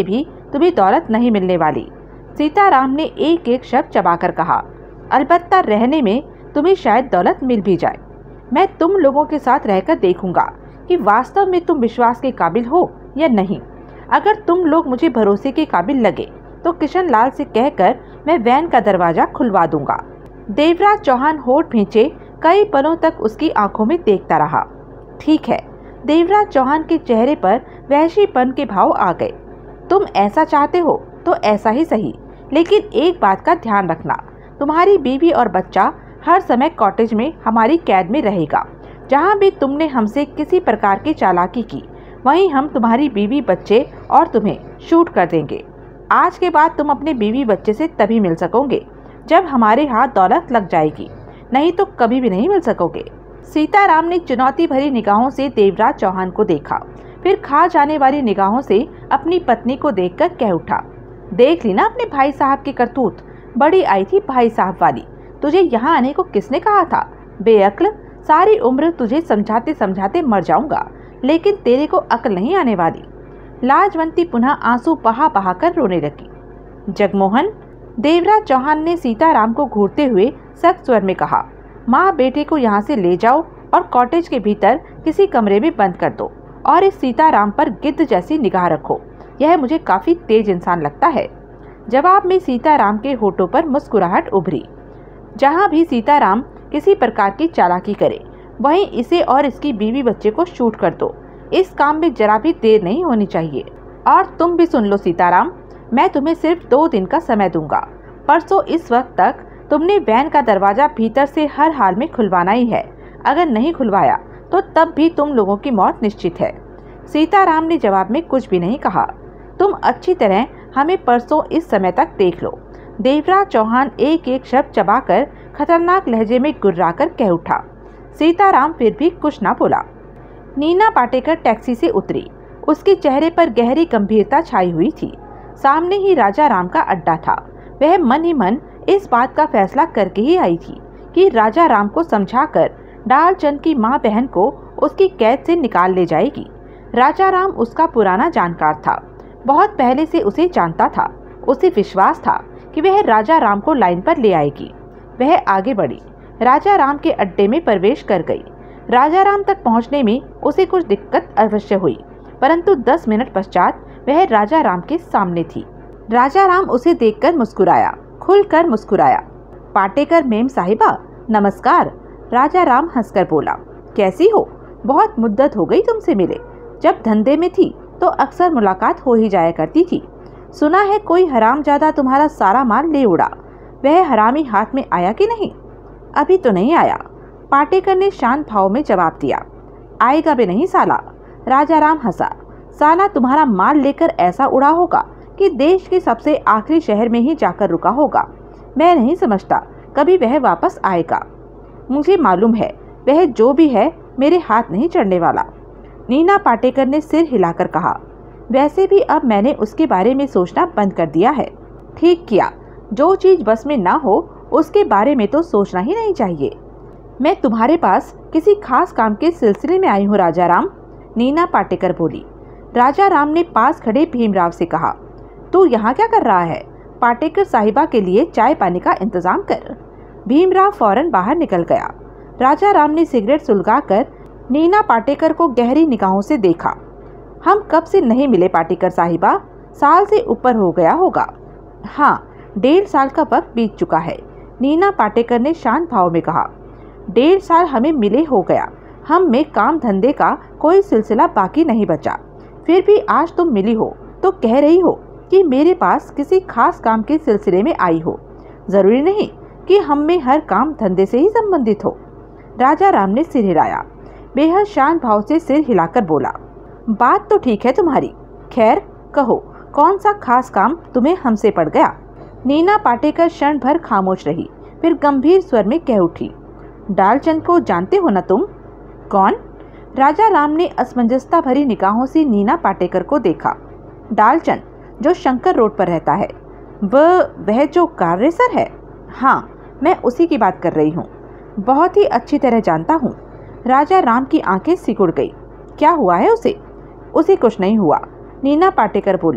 तुम्हें दौलत नहीं मिलने वाली। सीताराम ने एक एक शब्द चबाकर कहा। अलबत्ता रहने में तुम्हें शायद दौलत मिल भी जाए। मैं तुम लोगों के साथ रहकर देखूंगा कि वास्तव में तुम विश्वास के काबिल हो या नहीं। अगर तुम लोग मुझे भरोसे के काबिल लगे तो किशन लाल से कहकर मैं वैन का दरवाजा खुलवा दूंगा। देवराज चौहान होठ भींचे कई पलों तक उसकी आंखों में देखता रहा। ठीक है, देवराज चौहान के चेहरे पर वहशीपन के भाव आ गए। तुम ऐसा चाहते हो तो ऐसा ही सही, लेकिन एक बात का ध्यान रखना, तुम्हारी बीवी और बच्चा हर समय कॉटेज में हमारी कैद में रहेगा। जहाँ भी तुमने हमसे किसी प्रकार की चालाकी की, वहीं हम तुम्हारी बीवी बच्चे और तुम्हें शूट कर देंगे। आज के बाद तुम अपने बीवी बच्चे से तभी मिल सकोगे जब हमारे हाथ दौलत लग जाएगी, नहीं तो कभी भी नहीं मिल सकोगे। सीताराम ने चुनौती भरी निगाहों से देवराज चौहान को देखा, फिर खा जाने वाली निगाहों से अपनी पत्नी को देखकर कह उठा, देख ली ना अपने भाई साहब की करतूत। बड़ी आई थी भाई साहब वाली। तुझे यहाँ आने को किसने कहा था? बेअक्ल, सारी उम्र तुझे समझाते समझाते मर जाऊंगा, लेकिन तेरे को अक्ल नहीं आने वाली। लाजवंती पुनः आंसू बहा बहा कर रोने लगी। जगमोहन, देवराज चौहान ने सीताराम को घूरते हुए सख्त स्वर में कहा, माँ बेटे को यहाँ से ले जाओ और कॉटेज के भीतर किसी कमरे में बंद कर दो और इस सीताराम पर गिद्ध जैसी निगाह रखो। यह मुझे काफी तेज इंसान लगता है। जवाब में सीताराम के होठों पर मुस्कुराहट उभरी। जहाँ भी सीताराम किसी प्रकार की चालाकी करे, वहीं इसे और इसकी बीवी बच्चे को शूट कर दो। इस काम में जरा भी देर नहीं होनी चाहिए। और तुम भी सुन लो सीताराम, मैं तुम्हें सिर्फ दो दिन का समय दूंगा। परसों इस वक्त तक तुमने वैन का दरवाजा भीतर से हर हाल में खुलवाना ही है। अगर नहीं खुलवाया तो तब भी तुम लोगों की मौत निश्चित है। सीताराम ने जवाब में कुछ भी नहीं कहा। तुम अच्छी तरह हमें परसों इस समय तक देख लो। देवराज चौहान एक एक शब्द चबाकर खतरनाक लहजे में गुर्राकर कह उठा। सीताराम फिर भी कुछ ना बोला। नीना पाटेकर टैक्सी से उतरी। उसके चेहरे पर गहरी गंभीरता छाई हुई थी। सामने ही राजा राम का अड्डा था। वह मन ही मन इस बात का फैसला करके ही आई थी कि राजा राम को समझाकर डालचंद की माँ बहन को उसकी कैद से निकाल ले जाएगी। राजा राम उसका पुराना जानकार था। बहुत पहले से उसे जानता था। उसे विश्वास था कि वह राजा राम को लाइन पर ले आएगी। वह आगे बढ़ी, राजा राम के अड्डे में प्रवेश कर गई। राजा राम तक पहुंचने में उसे कुछ दिक्कत अवश्य हुई, परंतु दस मिनट पश्चात वह राजा राम के सामने थी। राजा राम उसे देखकर मुस्कुराया, खुलकर मुस्कुराया। पाटेकर मेम साहिबा, नमस्कार। राजा राम हंसकर बोला, कैसी हो? बहुत मुद्दत हो गई तुमसे मिले। जब धंधे में थी तो अक्सर मुलाकात हो ही जाया करती थी। सुना है कोई हरामजादा तुम्हारा सारा माल ले उड़ा। वह हरामी हाथ में आया कि नहीं? अभी तो नहीं आया। पाटेकर ने शांत भाव में जवाब दिया। आएगा भी नहीं साला। राजा राम हंसा। साला तुम्हारा माल लेकर ऐसा उड़ा होगा कि देश के सबसे आखिरी शहर में ही जाकर रुका होगा। मैं नहीं समझता कभी वह वापस आएगा। मुझे मालूम है वह जो भी है मेरे हाथ नहीं चढ़ने वाला। नीना पाटेकर ने सिर हिलाकर कहा, वैसे भी अब मैंने उसके बारे में सोचना बंद कर दिया है। ठीक किया। जो चीज बस में ना हो उसके बारे में तो सोचना ही नहीं चाहिए। मैं तुम्हारे पास किसी खास काम के सिलसिले में आई हूँ राजा राम, नीना पाटेकर बोली। राजा राम ने पास खड़े भीमराव से कहा, तू यहाँ क्या कर रहा है? पाटेकर साहिबा के लिए चाय पानी का इंतजाम कर। भीमराव फौरन बाहर निकल गया। राजा राम ने सिगरेट सुलगाकर नीना पाटेकर को गहरी निगाहों से देखा। हम कब से नहीं मिले पाटेकर साहिबा? साल से ऊपर हो गया होगा। हाँ, डेढ़ साल का वक्त बीत चुका है, नीना पाटेकर ने शांत भाव में कहा। डेढ़ साल हमें मिले हो गया। हम में काम धंधे का कोई सिलसिला बाकी नहीं बचा। फिर भी आज तुम मिली हो तो कह रही हो कि मेरे पास किसी खास काम के सिलसिले में आई हो। जरूरी नहीं कि हम में हर काम धंधे से ही संबंधित हो। राजा राम ने सिर हिलाया। बेहद शांत भाव से सिर हिलाकर बोला, बात तो ठीक है तुम्हारी। खैर कहो, कौन सा खास काम तुम्हें हमसे पड़ गया? नीना पाटेकर क्षण भर खामोश रही, फिर गंभीर स्वर में कह उठी, डालचंद को जानते हो ना तुम? कौन? राजा राम ने असमंजसता भरी निगाहों से नीना पाटेकर को देखा। डालचंद, जो शंकर रोड पर रहता है। वह वह जो कार रेसर है? हाँ, मैं उसी की बात कर रही हूँ। बहुत ही अच्छी तरह जानता हूँ। राजा राम की आंखें सिकुड़ गई। क्या हुआ है उसे? उसे कुछ नहीं हुआ, नीना पाटेकर बोली।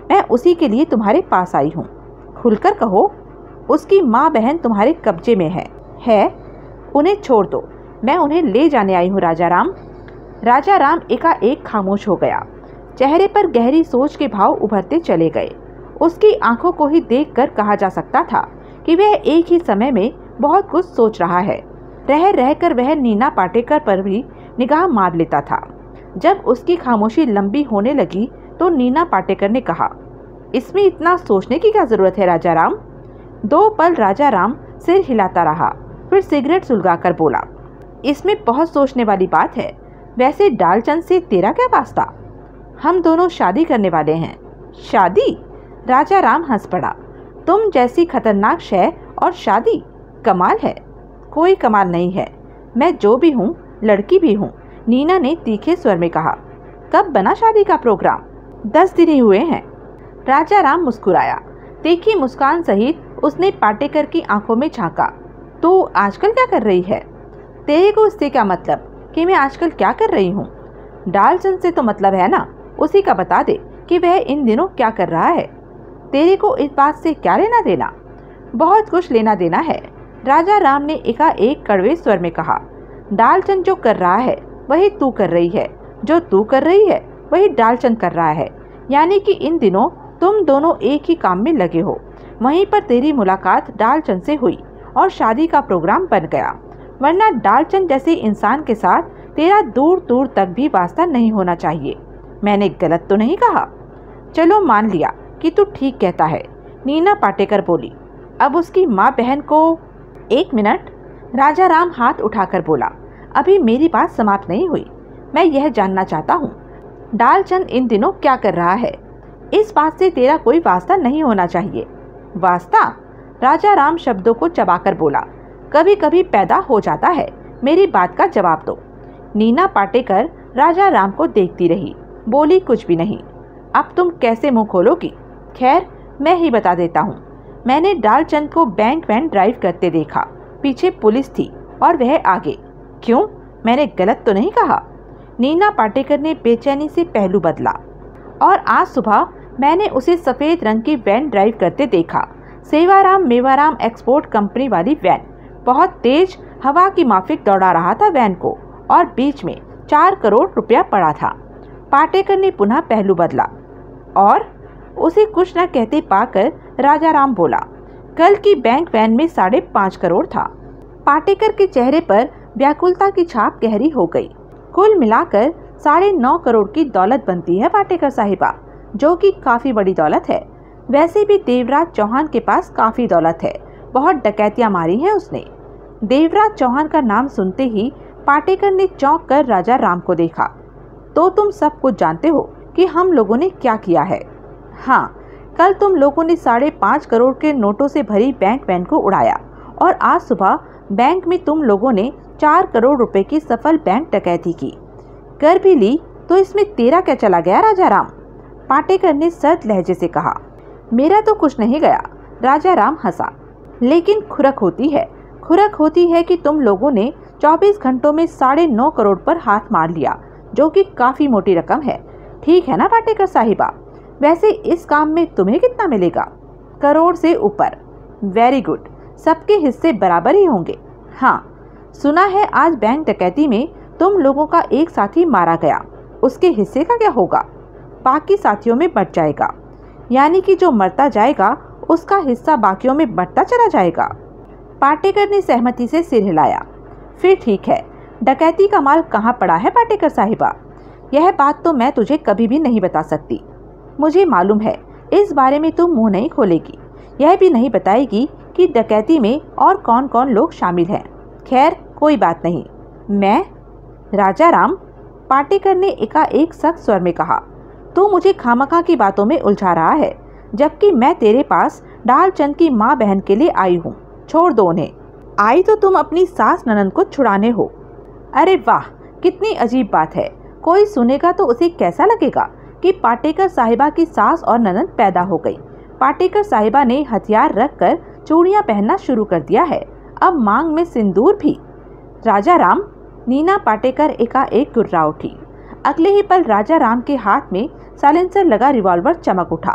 मैं उसी के लिए तुम्हारे पास आई हूँ। खुलकर कहो, उसकी माँ बहन तुम्हारे कब्जे में है है उन्हें छोड़ दो, मैं उन्हें ले जाने आई हूँ राजा राम। राजा राम एकाएक खामोश हो गया। चेहरे पर गहरी सोच के भाव उभरते चले गए। उसकी आंखों को ही देखकर कहा जा सकता था कि वह एक ही समय में बहुत कुछ सोच रहा है। रह रहकर वह नीना पाटेकर पर भी निगाह मार लेता था। जब उसकी खामोशी लंबी होने लगी तो नीना पाटेकर ने कहा, इसमें इतना सोचने की क्या जरूरत है राजा राम? दो पल राजा राम सिर हिलाता रहा, फिर सिगरेट सुलगाकर बोला, इसमें बहुत सोचने वाली बात है। वैसे डालचंद से तेरा क्या वास्ता? हम दोनों शादी करने वाले हैं। शादी? राजा राम हंस पड़ा। तुम जैसी खतरनाक शय और शादी? कमाल है। कोई कमाल नहीं है, मैं जो भी हूँ लड़की भी हूँ, नीना ने तीखे स्वर में कहा। कब बना शादी का प्रोग्राम? दस दिन ही हुए हैं। राजा राम मुस्कुराया। तीखी मुस्कान सहित उसने पाटेकर की आंखों में झांका। तू आजकल क्या कर रही है? तेरे को इससे क्या मतलब कि मैं आजकल क्या कर रही हूँ? डालचंद से तो मतलब है ना, उसी का बता दे कि वह इन दिनों क्या कर रहा है। तेरे को इस बात से क्या लेना देना? बहुत कुछ लेना देना है, राजा राम ने एकाएक कड़वे स्वर में कहा। डालचंद जो कर रहा है वही तू कर रही है, जो तू कर रही है वही डालचंद कर रहा है, यानी कि इन दिनों तुम दोनों एक ही काम में लगे हो। वहीं पर तेरी मुलाकात डालचंद से हुई और शादी का प्रोग्राम बन गया, वरना डालचंद जैसे इंसान के साथ तेरा दूर दूर तक भी वास्ता नहीं होना चाहिए। मैंने गलत तो नहीं कहा? चलो मान लिया कि तू ठीक कहता है, नीना पाटेकर बोली। अब उसकी माँ बहन को। एक मिनट, राजा राम हाथ उठाकर बोला, अभी मेरी बात समाप्त नहीं हुई। मैं यह जानना चाहता हूँ, डालचंद इन दिनों क्या कर रहा है? इस बात से तेरा कोई वास्ता नहीं होना चाहिए। वास्ता? राजा राम शब्दों को चबाकर बोला, कभी कभी पैदा हो जाता है। मेरी बात का जवाब दो। नीना पाटेकर राजा राम को देखती रही, बोली कुछ भी नहीं। अब तुम कैसे मुंह खोलोगी? खैर, मैं ही बता देता हूँ। मैंने डालचंद को बैंक वैन ड्राइव करते देखा, पीछे पुलिस थी और वह आगे। क्यों, मैंने गलत तो नहीं कहा? नीना पाटेकर ने बेचैनी से पहलू बदला। और आज सुबह मैंने उसे सफ़ेद रंग की वैन ड्राइव करते देखा, सेवाराम मेवाराम एक्सपोर्ट कंपनी वाली वैन। बहुत तेज हवा की माफिक दौड़ा रहा था वैन को, और बीच में चार करोड़ रुपया पड़ा था। पाटेकर ने पुनः पहलू बदला और उसे कुछ न कहते पाकर राजा राम बोला, कल की बैंक वैन में साढ़े पाँच करोड़ था। पाटेकर के चेहरे पर व्याकुलता की छाप गहरी हो गई। कुल मिलाकर साढ़े नौ करोड़ की दौलत बनती है पाटेकर साहिबा, जो कि काफी बड़ी दौलत है। वैसे भी देवराज चौहान के पास काफी दौलत है, बहुत डकैतियां मारी हैं उसने। देवराज चौहान का नाम सुनते ही पाटेकर ने चौंक कर राजा राम को देखा। तो तुम सब कुछ जानते हो कि हम लोगों ने क्या किया है? हाँ, कल तुम लोगों ने साढ़े पाँच करोड़ के नोटों से भरी बैंक वैन को उड़ाया और आज सुबह बैंक में तुम लोगों ने चार करोड़ रुपए की सफल बैंक डकैती की। कर भी ली तो इसमें तेरा क्या चला गया राजा राम? पाटेकर ने सर्द लहजे से कहा। मेरा तो कुछ नहीं गया, राजा राम हंसा। लेकिन खुरक होती है, खुरक होती है कि तुम लोगों ने चौबीस घंटों में साढ़े नौ करोड़ पर हाथ मार लिया, जो कि काफी मोटी रकम है। ठीक है ना पाटेकर साहिबा? वैसे इस काम में तुम्हें कितना मिलेगा? करोड़ से ऊपर। वेरी गुड, सबके हिस्से बराबर ही होंगे। हाँ, सुना है आज बैंक डकैती में तुम लोगों का एक साथी मारा गया, उसके हिस्से का क्या होगा? बाकी साथियों में बंट जाएगा, यानी कि जो मरता जाएगा उसका हिस्सा बाकियों में बंटता चला जाएगा। पाटेकर ने सहमति से सिर हिलाया। फिर ठीक है, डकैती का माल कहाँ पड़ा है पाटेकर साहिबा? यह बात तो मैं तुझे कभी भी नहीं बता सकती। मुझे मालूम है इस बारे में तुम मुंह नहीं खोलेगी, यह भी नहीं बताएगी कि डकैती में और कौन कौन लोग शामिल हैं। खैर, कोई बात नहीं। मैं? राजा राम, पाटेकर ने एकाएक सख्त स्वर में कहा, तू मुझे खामखा की बातों में उलझा रहा है, जबकि मैं तेरे पास डालचंद की माँ बहन के लिए आई हूँ। छोड़ दो उन्हें। आई तो तुम अपनी सास ननद को छुड़ाने हो। अरे वाह, कितनी अजीब बात है। कोई सुनेगा तो उसे कैसा लगेगा कि पाटेकर साहिबा की सास और ननद पैदा हो गई। पाटेकर साहिबा ने हथियार रखकर चूड़ियां पहनना शुरू कर दिया है, अब मांग में सिंदूर भी। राजा राम, नीना पाटेकर एकाएक गुर्रा उठी। अगले ही पल राजा राम के हाथ में साइलेंसर लगा रिवॉल्वर चमक उठा।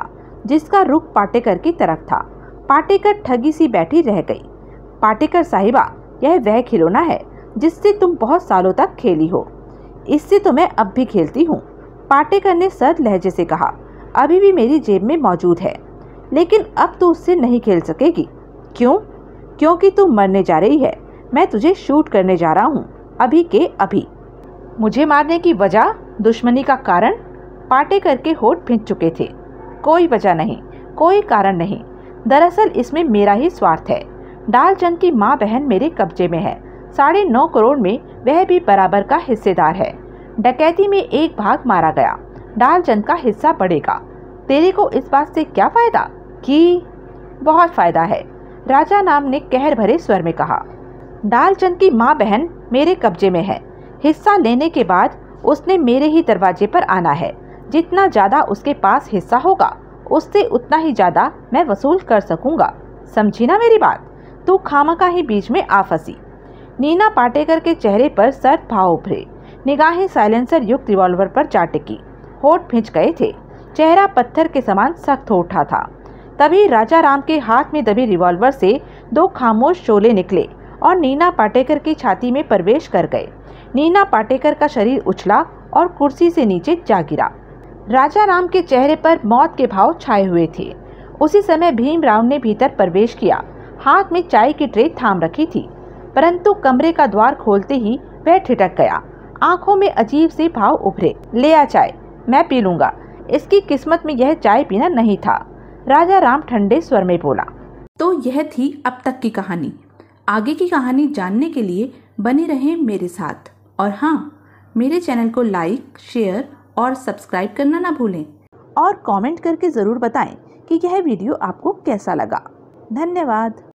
जिसका रुख पाटेकर की तरफ था। पाटेकर ठगी सी बैठी रह गई। पाटेकर साहिबा, यह वह खिलौना है जिससे तुम बहुत सालों तक खेली हो। इससे तो मैं अब भी खेलती हूँ, पाटेकर ने सर्द लहजे से कहा। अभी भी मेरी जेब में मौजूद है, लेकिन अब तू उससे नहीं खेल सकेगी। क्यों? क्योंकि तू मरने जा रही है। मैं तुझे शूट करने जा रहा हूँ, अभी के अभी। मुझे मारने की वजह, दुश्मनी का कारण? पाटेकर के होठ भींच चुके थे। कोई वजह नहीं, कोई कारण नहीं। दरअसल इसमें मेरा ही स्वार्थ है। डालचंद की माँ बहन मेरे कब्जे में है। साढ़े नौ करोड़ में वह भी बराबर का हिस्सेदार है। डकैती में एक भाग मारा गया, डालचंद का हिस्सा बढ़ेगा। तेरे को इस बात से क्या फायदा? कि बहुत फायदा है, राजा राम ने कहर भरे स्वर में कहा। डालचंद की माँ बहन मेरे कब्जे में है। हिस्सा लेने के बाद उसने मेरे ही दरवाजे पर आना है। जितना ज्यादा उसके पास हिस्सा होगा, उससे उतना ही ज्यादा मैं वसूल कर सकूंगा। समझी ना मेरी बात? तू खामखा ही बीच में आ फंसी। नीना पाटेकर के चेहरे पर सर्द भाव उभरे। निगाहें साइलेंसर युक्त रिवॉल्वर पर जा टिकी। होठ भींच गए थे। चेहरा पत्थर के समान सख्त हो उठा था। तभी राजा राम के हाथ में दबी रिवॉल्वर से दो खामोश शोले निकले और नीना पाटेकर की छाती में प्रवेश कर गए। नीना पाटेकर का शरीर उछला और कुर्सी से नीचे जा गिरा। राजा राम के चेहरे पर मौत के भाव छाए हुए थे। उसी समय भीमराव ने भीतर प्रवेश किया। हाथ में चाय की ट्रे थाम रखी थी, परंतु कमरे का द्वार खोलते ही वह ठिठक गया। आंखों में अजीब से भाव उभरे। ले आ चाय, मैं पी लूंगा। इसकी किस्मत में यह चाय पीना नहीं था, राजा राम ठंडे स्वर में बोला। तो यह थी अब तक की कहानी। आगे की कहानी जानने के लिए बने रहें मेरे साथ। और हाँ, मेरे चैनल को लाइक, शेयर और सब्सक्राइब करना ना भूलें। और कमेंट करके ज़रूर बताएं कि यह वीडियो आपको कैसा लगा। धन्यवाद।